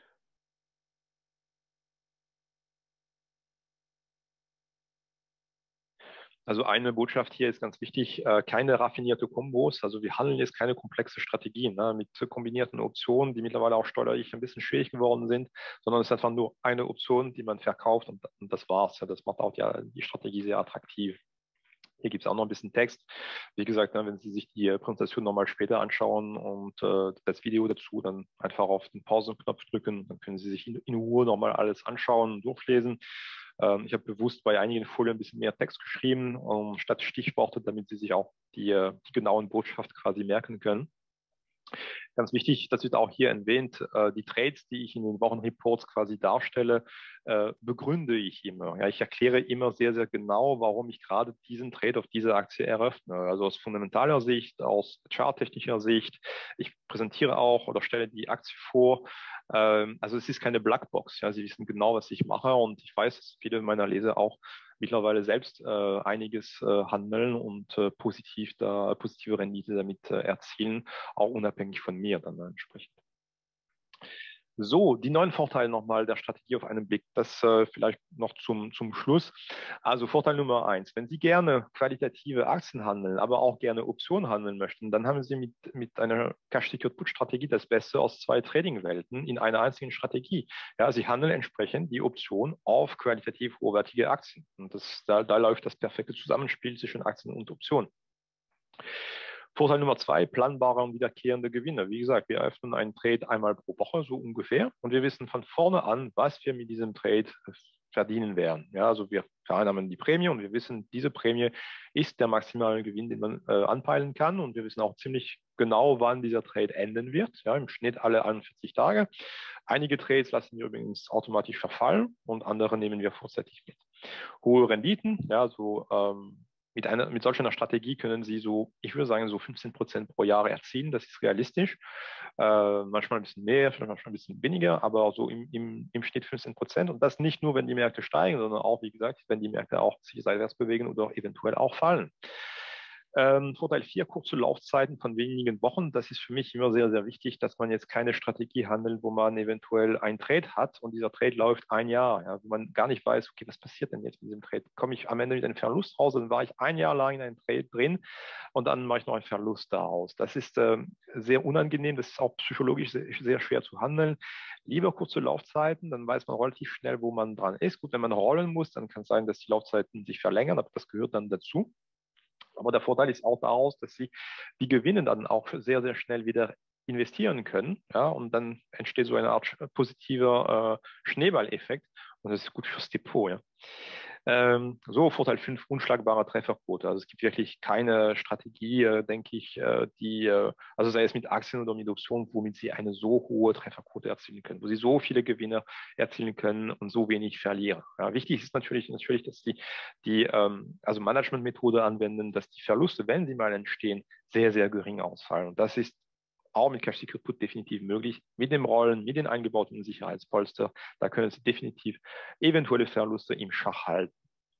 Also eine Botschaft hier ist ganz wichtig, keine raffinierte Kombos. Also wir handeln jetzt keine komplexe Strategien, ne, mit kombinierten Optionen, die mittlerweile auch steuerlich ein bisschen schwierig geworden sind, sondern es ist einfach nur eine Option, die man verkauft, und das war's. Ja, das macht auch die Strategie sehr attraktiv. Hier gibt es auch noch ein bisschen Text. Wie gesagt, ne, wenn Sie sich die Präsentation nochmal später anschauen und das Video dazu, dann einfach auf den Pausenknopf drücken. Dann können Sie sich in Ruhe nochmal alles anschauen und durchlesen. Ich habe bewusst bei einigen Folien ein bisschen mehr Text geschrieben, statt Stichworte, damit Sie sich auch die genauen Botschaften quasi merken können. Ganz wichtig, das wird auch hier erwähnt, die Trades, die ich in den Wochenreports quasi darstelle, begründe ich immer. Ja, ich erkläre immer sehr, sehr genau, warum ich gerade diesen Trade auf diese Aktie eröffne. Also aus fundamentaler Sicht, aus charttechnischer Sicht. Ich präsentiere auch oder stelle die Aktie vor. Also es ist keine Blackbox. Ja, Sie wissen genau, was ich mache, und ich weiß, dass viele meiner Leser auch mittlerweile selbst einiges handeln und positive Rendite damit erzielen, auch unabhängig von mir dann entsprechend. So, die 9 Vorteile nochmal der Strategie auf einen Blick. Das vielleicht noch zum Schluss. Also Vorteil Nummer 1. Wenn Sie gerne qualitative Aktien handeln, aber auch gerne Optionen handeln möchten, dann haben Sie mit einer Cash-Secured-Put-Strategie das Beste aus 2 Trading-Welten in einer einzigen Strategie. Ja, Sie handeln entsprechend die Option auf qualitativ hochwertige Aktien. Und da läuft das perfekte Zusammenspiel zwischen Aktien und Optionen. Vorteil Nummer 2, planbare und wiederkehrende Gewinne. Wie gesagt, wir öffnen einen Trade einmal pro Woche, so ungefähr, und wir wissen von vorne an, was wir mit diesem Trade verdienen werden. Ja, also wir vereinnahmen die Prämie, und wir wissen, diese Prämie ist der maximale Gewinn, den man anpeilen kann, und wir wissen auch ziemlich genau, wann dieser Trade enden wird. Ja, im Schnitt alle 41 Tage. Einige Trades lassen wir übrigens automatisch verfallen, und andere nehmen wir vorzeitig mit. Hohe Renditen, ja, so mit solch einer Strategie können Sie ich würde sagen, so 15% pro Jahr erzielen. Das ist realistisch. Manchmal ein bisschen mehr, manchmal ein bisschen weniger, aber so im Schnitt 15%. Und das nicht nur, wenn die Märkte steigen, sondern auch, wie gesagt, wenn die Märkte auch sich seitwärts bewegen oder eventuell auch fallen. Vorteil 4, kurze Laufzeiten von wenigen Wochen. Das ist für mich immer sehr, sehr wichtig, dass man jetzt keine Strategie handelt, wo man eventuell einen Trade hat, und dieser Trade läuft 1 Jahr, ja, wo man gar nicht weiß, okay, was passiert denn jetzt mit diesem Trade? Komme ich am Ende mit einem Verlust raus? Dann war ich 1 Jahr lang in einem Trade drin, und dann mache ich noch einen Verlust daraus. Das ist sehr unangenehm. Das ist auch psychologisch sehr, sehr schwer zu handeln. Lieber kurze Laufzeiten, dann weiß man relativ schnell, wo man dran ist. Gut, wenn man rollen muss, dann kann es sein, dass die Laufzeiten sich verlängern, aber das gehört dann dazu. Aber der Vorteil ist auch daraus, dass Sie die Gewinne dann auch sehr, sehr schnell wieder investieren können. Ja, und dann entsteht so eine Art positiver Schneeballeffekt, und das ist gut fürs Depot. Ja. So, Vorteil 5, unschlagbare Trefferquote. Also es gibt wirklich keine Strategie, denke ich, also sei es mit Aktien oder mit Optionen, womit Sie eine so hohe Trefferquote erzielen können, wo Sie so viele Gewinne erzielen können und so wenig verlieren. Ja, wichtig ist natürlich, dass Sie also Managementmethode anwenden, dass die Verluste, wenn sie mal entstehen, sehr, sehr gering ausfallen. Und das ist auch mit Cash Secured Put definitiv möglich, mit dem Rollen, mit den eingebauten Sicherheitspolster. Da können Sie definitiv eventuelle Verluste im Schach halten.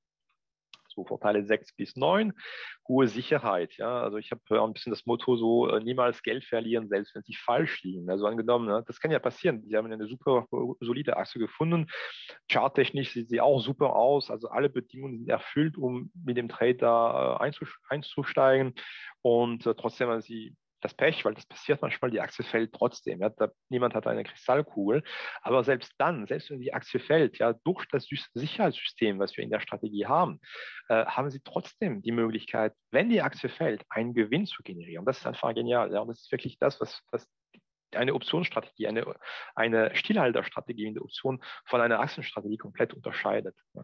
So Vorteile 6 bis 9, hohe Sicherheit. Ja, also ich habe ein bisschen das Motto so, niemals Geld verlieren, selbst wenn Sie falsch liegen. Also angenommen, ne, das kann ja passieren. Sie haben eine super solide Aktie gefunden. Charttechnisch sieht sie auch super aus. Also alle Bedingungen sind erfüllt, um mit dem Trade da einzusteigen. Und trotzdem haben Sie das Pech, weil das passiert manchmal, die Aktie fällt trotzdem. Ja, niemand hat eine Kristallkugel. Aber selbst dann, selbst wenn die Aktie fällt, ja, durch das Sicherheitssystem, was wir in der Strategie haben, haben Sie trotzdem die Möglichkeit, wenn die Aktie fällt, einen Gewinn zu generieren. Das ist einfach genial. Ja, und das ist wirklich das, was eine Optionsstrategie, eine Stillhalterstrategie in der Option von einer Aktienstrategie komplett unterscheidet. Ja.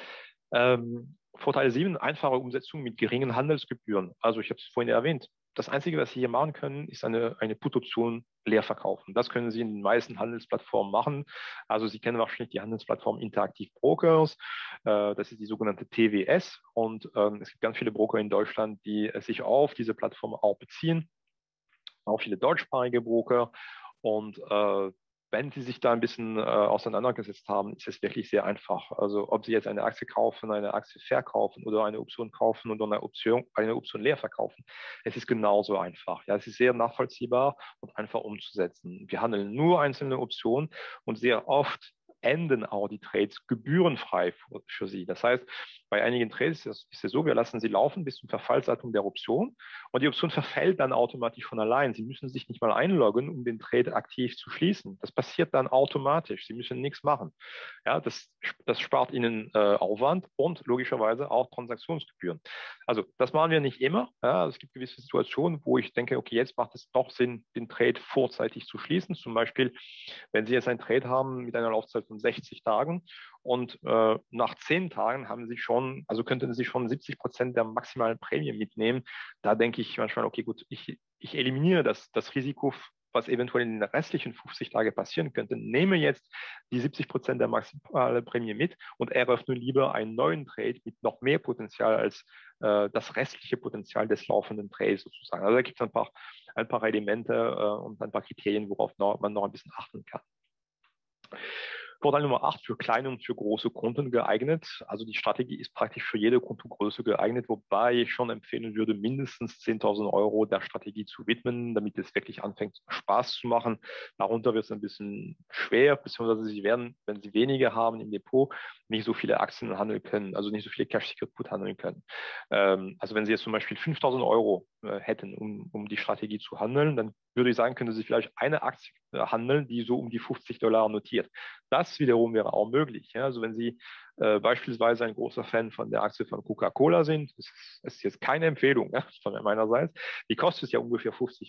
Vorteil 7, einfache Umsetzung mit geringen Handelsgebühren. Also ich habe es vorhin erwähnt, das Einzige, was Sie hier machen können, ist eine Put-Option leer verkaufen. Das können Sie in den meisten Handelsplattformen machen. Also Sie kennen wahrscheinlich die Handelsplattform Interactive Brokers. Das ist die sogenannte TWS. Und es gibt ganz viele Broker in Deutschland, die sich auf diese Plattform auch beziehen. Auch viele deutschsprachige Broker. Und wenn Sie sich da ein bisschen auseinandergesetzt haben, ist es wirklich sehr einfach. Also ob Sie jetzt eine Aktie kaufen, eine Aktie verkaufen oder eine Option kaufen und eine Option leer verkaufen, es ist genauso einfach. Ja, es ist sehr nachvollziehbar und einfach umzusetzen. Wir handeln nur einzelne Optionen und sehr oft enden auch die Trades gebührenfrei für Sie. Das heißt, bei einigen Trades ist es so, wir lassen sie laufen bis zum Verfallsdatum der Option und die Option verfällt dann automatisch von allein. Sie müssen sich nicht mal einloggen, um den Trade aktiv zu schließen. Das passiert dann automatisch. Sie müssen nichts machen. Ja, das spart Ihnen Aufwand und logischerweise auch Transaktionsgebühren. Also das machen wir nicht immer. Ja, es gibt gewisse Situationen, wo ich denke, okay, jetzt macht es doch Sinn, den Trade vorzeitig zu schließen. Zum Beispiel, wenn Sie jetzt einen Trade haben mit einer Laufzeit von 60 Tagen und nach 10 Tagen haben Sie schon, also könnten Sie schon 70% der maximalen Prämie mitnehmen. Da denke ich manchmal, okay, gut, ich eliminiere das Risiko, was eventuell in den restlichen 50 Tage passieren könnte, nehme jetzt die 70% der maximalen Prämie mit und eröffne lieber einen neuen Trade mit noch mehr Potenzial als das restliche Potenzial des laufenden Trades sozusagen. Also da gibt es ein paar Elemente und ein paar Kriterien, worauf man noch ein bisschen achten kann. Vorteil Nummer 8 für kleine und für große Konten geeignet. Also die Strategie ist praktisch für jede Kontogröße geeignet, wobei ich schon empfehlen würde, mindestens 10.000 Euro der Strategie zu widmen, damit es wirklich anfängt, Spaß zu machen. Darunter wird es ein bisschen schwer, beziehungsweise Sie werden, wenn Sie weniger haben im Depot, nicht so viele Aktien handeln können, also nicht so viele Cash-Secured Put handeln können. Also wenn Sie jetzt zum Beispiel 5.000 Euro hätten, um die Strategie zu handeln, dann würde ich sagen, können Sie vielleicht eine Aktie handeln, die so um die $50 notiert. Das wiederum wäre auch möglich. Ja? Also wenn Sie beispielsweise ein großer Fan von der Aktie von Coca-Cola sind, das ist jetzt keine Empfehlung, ja, von meinerseits, die kostet ja ungefähr $50.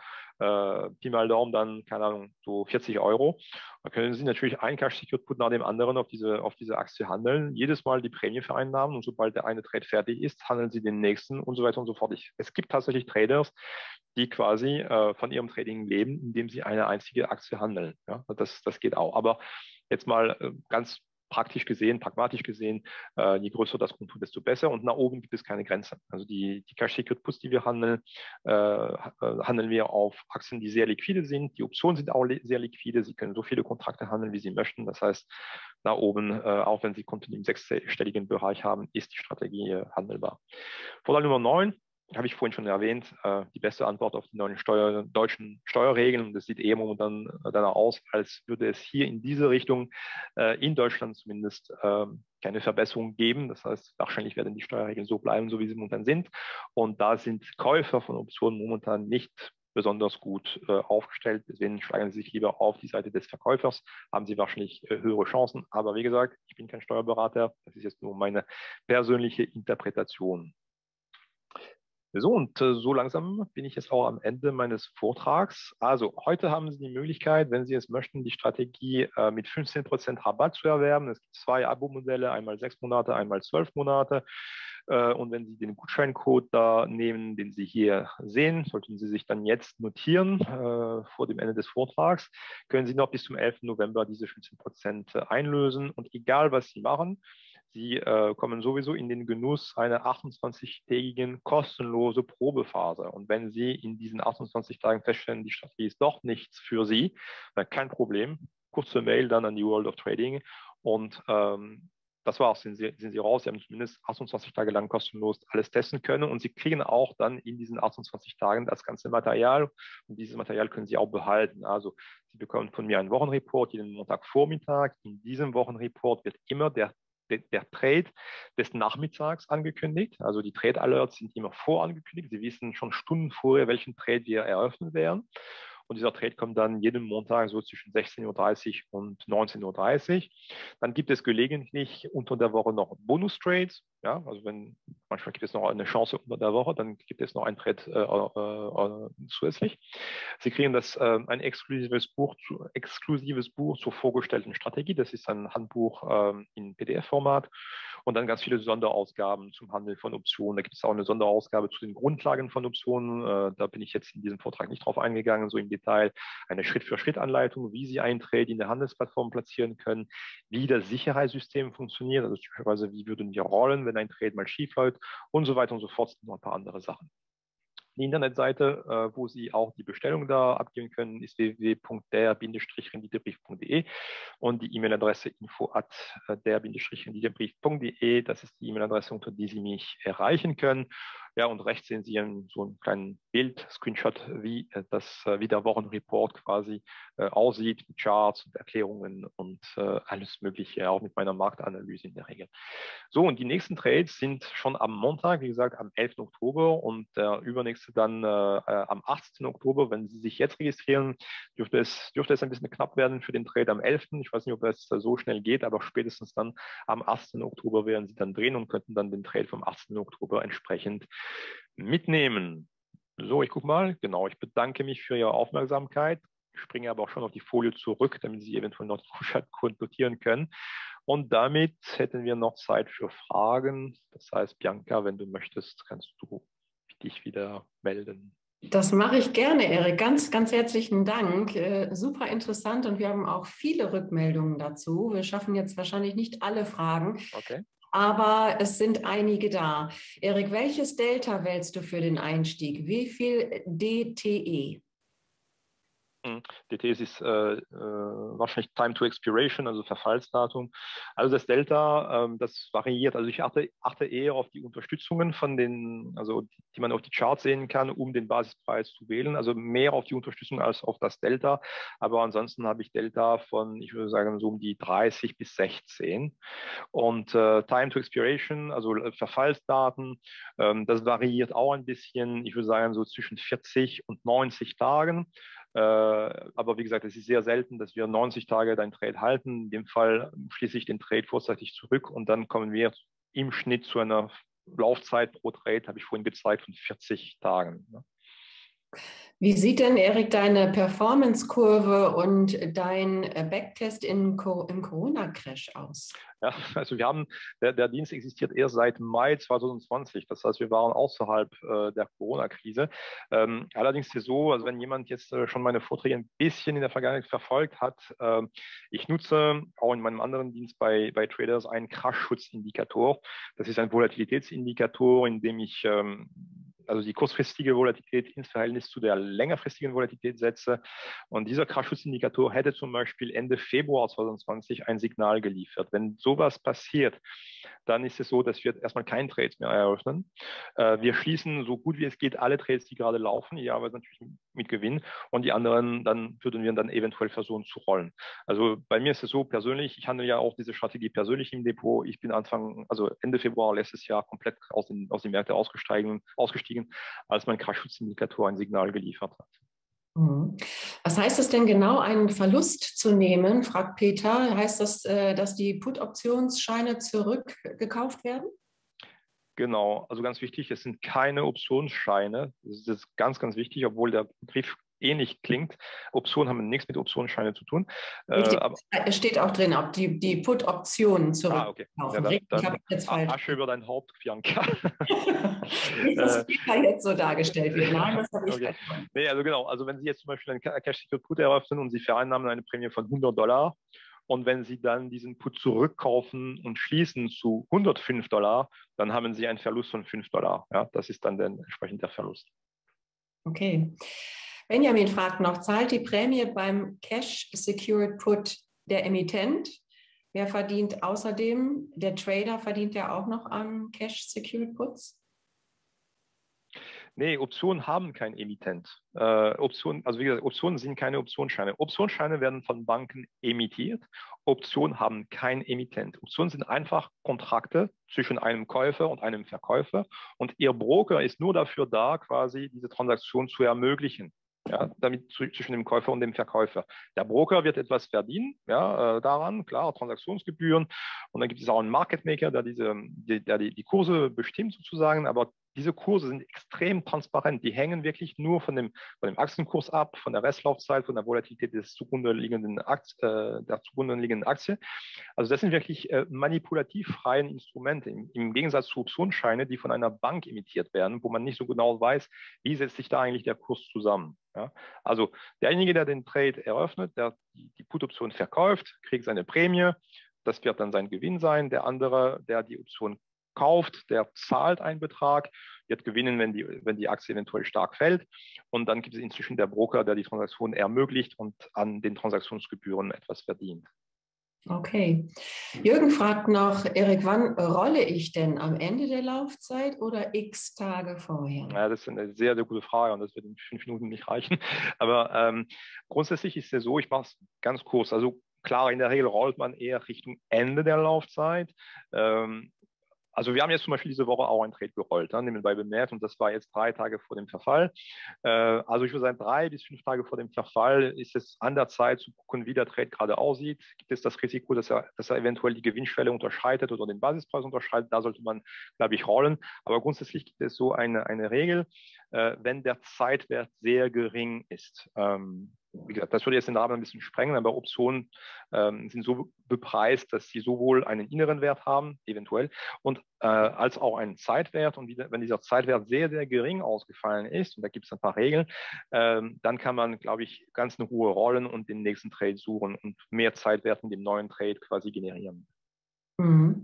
Pi mal Daumen dann, keine Ahnung, so 40 Euro. Da können Sie natürlich einen Cash-Secured Put nach dem anderen auf diese Aktie handeln, jedes Mal die Prämie vereinnahmen und sobald der eine Trade fertig ist, handeln Sie den nächsten und so weiter und so fort. Es gibt tatsächlich Traders, die quasi von ihrem Trading leben, indem sie eine einzige Aktie handeln. Ja, das geht auch. Aber jetzt mal ganz pragmatisch gesehen, je größer das Konto, desto besser. Und nach oben gibt es keine Grenze. Also die Cash-Secured Puts, die wir handeln, handeln wir auf Aktien, die sehr liquide sind. Die Optionen sind auch sehr liquide. Sie können so viele Kontrakte handeln, wie Sie möchten. Das heißt, nach oben, auch wenn Sie Konten im sechsstelligen Bereich haben, ist die Strategie handelbar. Vorteil Nummer 9. Habe ich vorhin schon erwähnt, die beste Antwort auf die neuen deutschen Steuerregeln. Das sieht eher momentan danach aus, als würde es hier in diese Richtung in Deutschland zumindest keine Verbesserung geben. Das heißt, wahrscheinlich werden die Steuerregeln so bleiben, so wie sie momentan sind. Und da sind Käufer von Optionen momentan nicht besonders gut aufgestellt. Deswegen schlagen Sie sich lieber auf die Seite des Verkäufers, haben Sie wahrscheinlich höhere Chancen. Aber wie gesagt, ich bin kein Steuerberater. Das ist jetzt nur meine persönliche Interpretation. So, und so langsam bin ich jetzt auch am Ende meines Vortrags. Also heute haben Sie die Möglichkeit, wenn Sie es möchten, die Strategie mit 15% Rabatt zu erwerben. Es gibt 2 Abo-Modelle, einmal 6 Monate, einmal 12 Monate. Und wenn Sie den Gutscheincode da nehmen, den Sie hier sehen, sollten Sie sich dann jetzt notieren vor dem Ende des Vortrags, können Sie noch bis zum 11. November diese 15% einlösen. Und egal, was Sie machen, Sie kommen sowieso in den Genuss einer 28-tägigen kostenlose Probephase. Und wenn Sie in diesen 28 Tagen feststellen, die Strategie ist doch nichts für Sie, dann kein Problem. Kurze Mail dann an die World of Trading und das war's. Sind Sie raus. Sie haben zumindest 28 Tage lang kostenlos alles testen können und Sie kriegen auch dann in diesen 28 Tagen das ganze Material und dieses Material können Sie auch behalten. Also Sie bekommen von mir einen Wochenreport jeden Montagvormittag. In diesem Wochenreport wird immer der der Trade des Nachmittags angekündigt. Also die Trade Alerts sind immer vorangekündigt. Sie wissen schon Stunden vorher, welchen Trade wir eröffnen werden. Und dieser Trade kommt dann jeden Montag so zwischen 16:30 Uhr und 19:30 Uhr. Dann gibt es gelegentlich unter der Woche noch Bonus-Trades. Ja, also manchmal gibt es noch eine Chance unter der Woche, dann gibt es noch einen Trade zusätzlich. Sie kriegen ein exklusives Buch zur vorgestellten Strategie. Das ist ein Handbuch in PDF-Format. Und dann ganz viele Sonderausgaben zum Handel von Optionen. Da gibt es auch eine Sonderausgabe zu den Grundlagen von Optionen. Da bin ich jetzt in diesem Vortrag nicht drauf eingegangen, so im Detail. Eine Schritt-für-Schritt-Anleitung, wie Sie einen Trade in der Handelsplattform platzieren können, wie das Sicherheitssystem funktioniert, also typischerweise, wie würden wir rollen, wenn ein Trade mal schief läuft und so weiter und so fort, noch ein paar andere Sachen. Die Internetseite, wo Sie auch die Bestellung da abgeben können, ist www.der-renditebrief.de und die E-Mail-Adresse info@der-renditebrief.de. Das ist die E-Mail-Adresse, unter die Sie mich erreichen können. Ja, und rechts sehen Sie so einen kleinen Bild-Screenshot, wie der Wochenreport quasi aussieht, mit Charts und Erklärungen und alles Mögliche, auch mit meiner Marktanalyse in der Regel. So, und die nächsten Trades sind schon am Montag, wie gesagt, am 11. Oktober und der übernächste dann am 18. Oktober. Wenn Sie sich jetzt registrieren, dürfte es ein bisschen knapp werden für den Trade am 11. Ich weiß nicht, ob es so schnell geht, aber spätestens dann am 18. Oktober werden Sie dann drehen und könnten dann den Trade vom 18. Oktober entsprechend mitnehmen. So, ich gucke mal. Genau, ich bedanke mich für Ihre Aufmerksamkeit. Ich springe aber auch schon auf die Folie zurück, damit Sie eventuell noch die Chat-Code notieren können. Und damit hätten wir noch Zeit für Fragen. Das heißt, Bianca, wenn du möchtest, kannst du dich wieder melden. Das mache ich gerne, Erik. Ganz, ganz herzlichen Dank. Super interessant und wir haben auch viele Rückmeldungen dazu. Wir schaffen jetzt wahrscheinlich nicht alle Fragen, okay, aber es sind einige da. Erik, welches Delta wählst du für den Einstieg? Wie viel DTE? DT ist wahrscheinlich Time to Expiration, also Verfallsdatum. Also das Delta, das variiert. Also ich achte eher auf die Unterstützungen die man auf die Charts sehen kann, um den Basispreis zu wählen. Also mehr auf die Unterstützung als auf das Delta. Aber ansonsten habe ich Delta von, ich würde sagen, so um die 30 bis 16. Und Time to Expiration, also Verfallsdaten, das variiert auch ein bisschen. Ich würde sagen, so zwischen 40 und 90 Tagen. Aber wie gesagt, es ist sehr selten, dass wir 90 Tage den Trade halten. In dem Fall schließe ich den Trade vorzeitig zurück und dann kommen wir im Schnitt zu einer Laufzeit pro Trade, habe ich vorhin gezeigt, von 40 Tagen. Wie sieht denn, Erik, deine Performance-Kurve und dein Backtest im Corona-Crash aus? Ja, also der Dienst existiert erst seit Mai 2020. Das heißt, wir waren außerhalb der Corona-Krise. Allerdings ist es so, also wenn jemand jetzt schon meine Vorträge ein bisschen in der Vergangenheit verfolgt hat, ich nutze auch in meinem anderen Dienst bei Traders einen Crash-Schutzindikator. Das ist ein Volatilitätsindikator, in dem ich also die kurzfristige Volatilität ins Verhältnis zu der längerfristigen Volatilität setze. Und dieser Crash-Schutzindikator hätte zum Beispiel Ende Februar 2020 ein Signal geliefert. Wenn sowas passiert, dann ist es so, dass wir erstmal keinen Trade mehr eröffnen. Wir schließen so gut wie es geht alle Trades, die gerade laufen, idealerweise natürlich mit Gewinn, und die anderen würden wir dann eventuell versuchen zu rollen. Also bei mir ist es so persönlich, ich handle ja auch diese Strategie persönlich im Depot. Ich bin Ende Februar letztes Jahr komplett aus den Märkten ausgestiegen, als mein Crash-Schutzindikator ein Signal geliefert hat. Was heißt es denn genau, einen Verlust zu nehmen, fragt Peter? Heißt das, dass die Put-Optionsscheine zurückgekauft werden? Genau, also ganz wichtig, es sind keine Optionsscheine. Das ist ganz, ganz wichtig, obwohl der Begriff ähnlich klingt. Optionen haben nichts mit Optionsscheine zu tun. Es steht auch drin, ob die Put-Optionen zurückkaufen. Okay. Ja, dann Asche über dein Haupt, Bianca. Nicht, dass Peter jetzt so dargestellt wird. Nein, das habe ich okay. Nee, also genau. Also wenn Sie jetzt zum Beispiel einen Cash-Secured Put eröffnen und Sie vereinnahmen eine Prämie von $100, und wenn Sie dann diesen Put zurückkaufen und schließen zu $105, dann haben Sie einen Verlust von $5. Ja, das ist dann entsprechend der Verlust. Okay. Benjamin fragt noch, zahlt die Prämie beim Cash Secured Put der Emittent? Wer verdient außerdem? Der Trader verdient ja auch noch an Cash Secured Puts? Nee, Optionen haben kein Emittent. Optionen, also wie gesagt, Optionen sind keine Optionsscheine. Optionsscheine werden von Banken emittiert. Optionen haben kein Emittent. Optionen sind einfach Kontrakte zwischen einem Käufer und einem Verkäufer. Und Ihr Broker ist nur dafür da, quasi diese Transaktion zu ermöglichen. Ja, damit zwischen dem Käufer und dem Verkäufer. Der Broker wird etwas verdienen, ja, daran, klar, Transaktionsgebühren. Und dann gibt es auch einen Market Maker, der die Kurse bestimmt sozusagen. Aber diese Kurse sind extrem transparent. Die hängen wirklich nur von dem Aktienkurs ab, von der Restlaufzeit, von der Volatilität der zugrunde liegenden Aktie. Also das sind wirklich manipulativ freie Instrumente, im Gegensatz zu Optionsscheine, die von einer Bank emittiert werden, wo man nicht so genau weiß, wie setzt sich da eigentlich der Kurs zusammen. Ja? Also derjenige, der den Trade eröffnet, der die Put-Option verkauft, kriegt seine Prämie. Das wird dann sein Gewinn sein. Der andere, der die Option kauft, der zahlt einen Betrag, wird gewinnen, wenn die Aktie eventuell stark fällt. Und dann gibt es inzwischen der Broker, der die Transaktion ermöglicht und an den Transaktionsgebühren etwas verdient. Okay. Jürgen fragt noch, Erik, wann rolle ich denn? Am Ende der Laufzeit oder x Tage vorher? Ja, das ist eine sehr, sehr gute Frage und das wird in 5 Minuten nicht reichen. Aber grundsätzlich ist es so, ich mache es ganz kurz. Also klar, in der Regel rollt man eher Richtung Ende der Laufzeit. Also wir haben jetzt zum Beispiel diese Woche auch einen Trade gerollt, nebenbei bemerkt, und das war jetzt 3 Tage vor dem Verfall. Also ich würde sagen, 3 bis 5 Tage vor dem Verfall ist es an der Zeit zu gucken, wie der Trade gerade aussieht. Gibt es das Risiko, dass er eventuell die Gewinnschwelle unterschreitet oder den Basispreis unterschreitet? Da sollte man, glaube ich, rollen. Aber grundsätzlich gibt es so eine Regel, wenn der Zeitwert sehr gering ist. Wie gesagt, das würde jetzt den Rahmen ein bisschen sprengen, aber Optionen sind so bepreist, dass sie sowohl einen inneren Wert haben, eventuell, und als auch einen Zeitwert. Und wenn dieser Zeitwert sehr, sehr gering ausgefallen ist, und da gibt es ein paar Regeln, dann kann man, glaube ich, ganz in Ruhe rollen und den nächsten Trade suchen und mehr Zeitwert in dem neuen Trade quasi generieren. Mhm.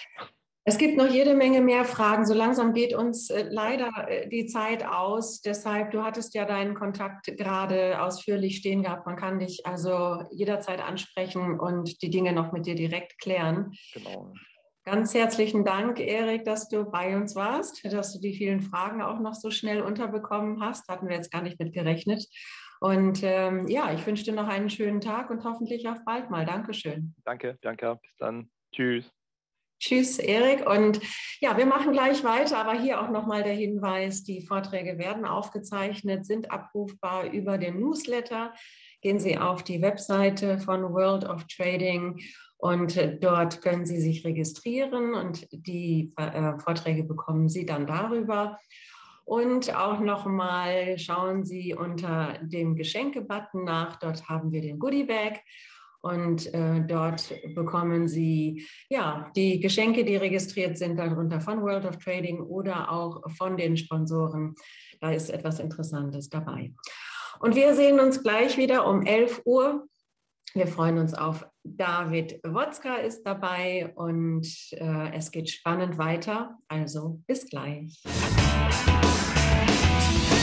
Es gibt noch jede Menge mehr Fragen. So langsam geht uns leider die Zeit aus. Deshalb, du hattest ja deinen Kontakt gerade ausführlich stehen gehabt. Man kann dich also jederzeit ansprechen und die Dinge noch mit dir direkt klären. Genau. Ganz herzlichen Dank, Erik, dass du bei uns warst, dass du die vielen Fragen auch noch so schnell unterbekommen hast. Hatten wir jetzt gar nicht mit gerechnet. Und ja, ich wünsche dir noch einen schönen Tag und hoffentlich auf bald mal. Dankeschön. Danke, Bianca. Bis dann. Tschüss. Tschüss, Erik. Und ja, wir machen gleich weiter, aber hier auch nochmal der Hinweis, die Vorträge werden aufgezeichnet, sind abrufbar über den Newsletter. Gehen Sie auf die Webseite von World of Trading und dort können Sie sich registrieren und die Vorträge bekommen Sie dann darüber. Und auch nochmal schauen Sie unter dem Geschenke-Button nach, dort haben wir den Goodie-Bag. Und dort bekommen Sie ja die Geschenke, die registriert sind, darunter von World of Trading oder auch von den Sponsoren. Da ist etwas Interessantes dabei. Und wir sehen uns gleich wieder um 11 Uhr. Wir freuen uns auf David Wotzka ist dabei und es geht spannend weiter. Also bis gleich.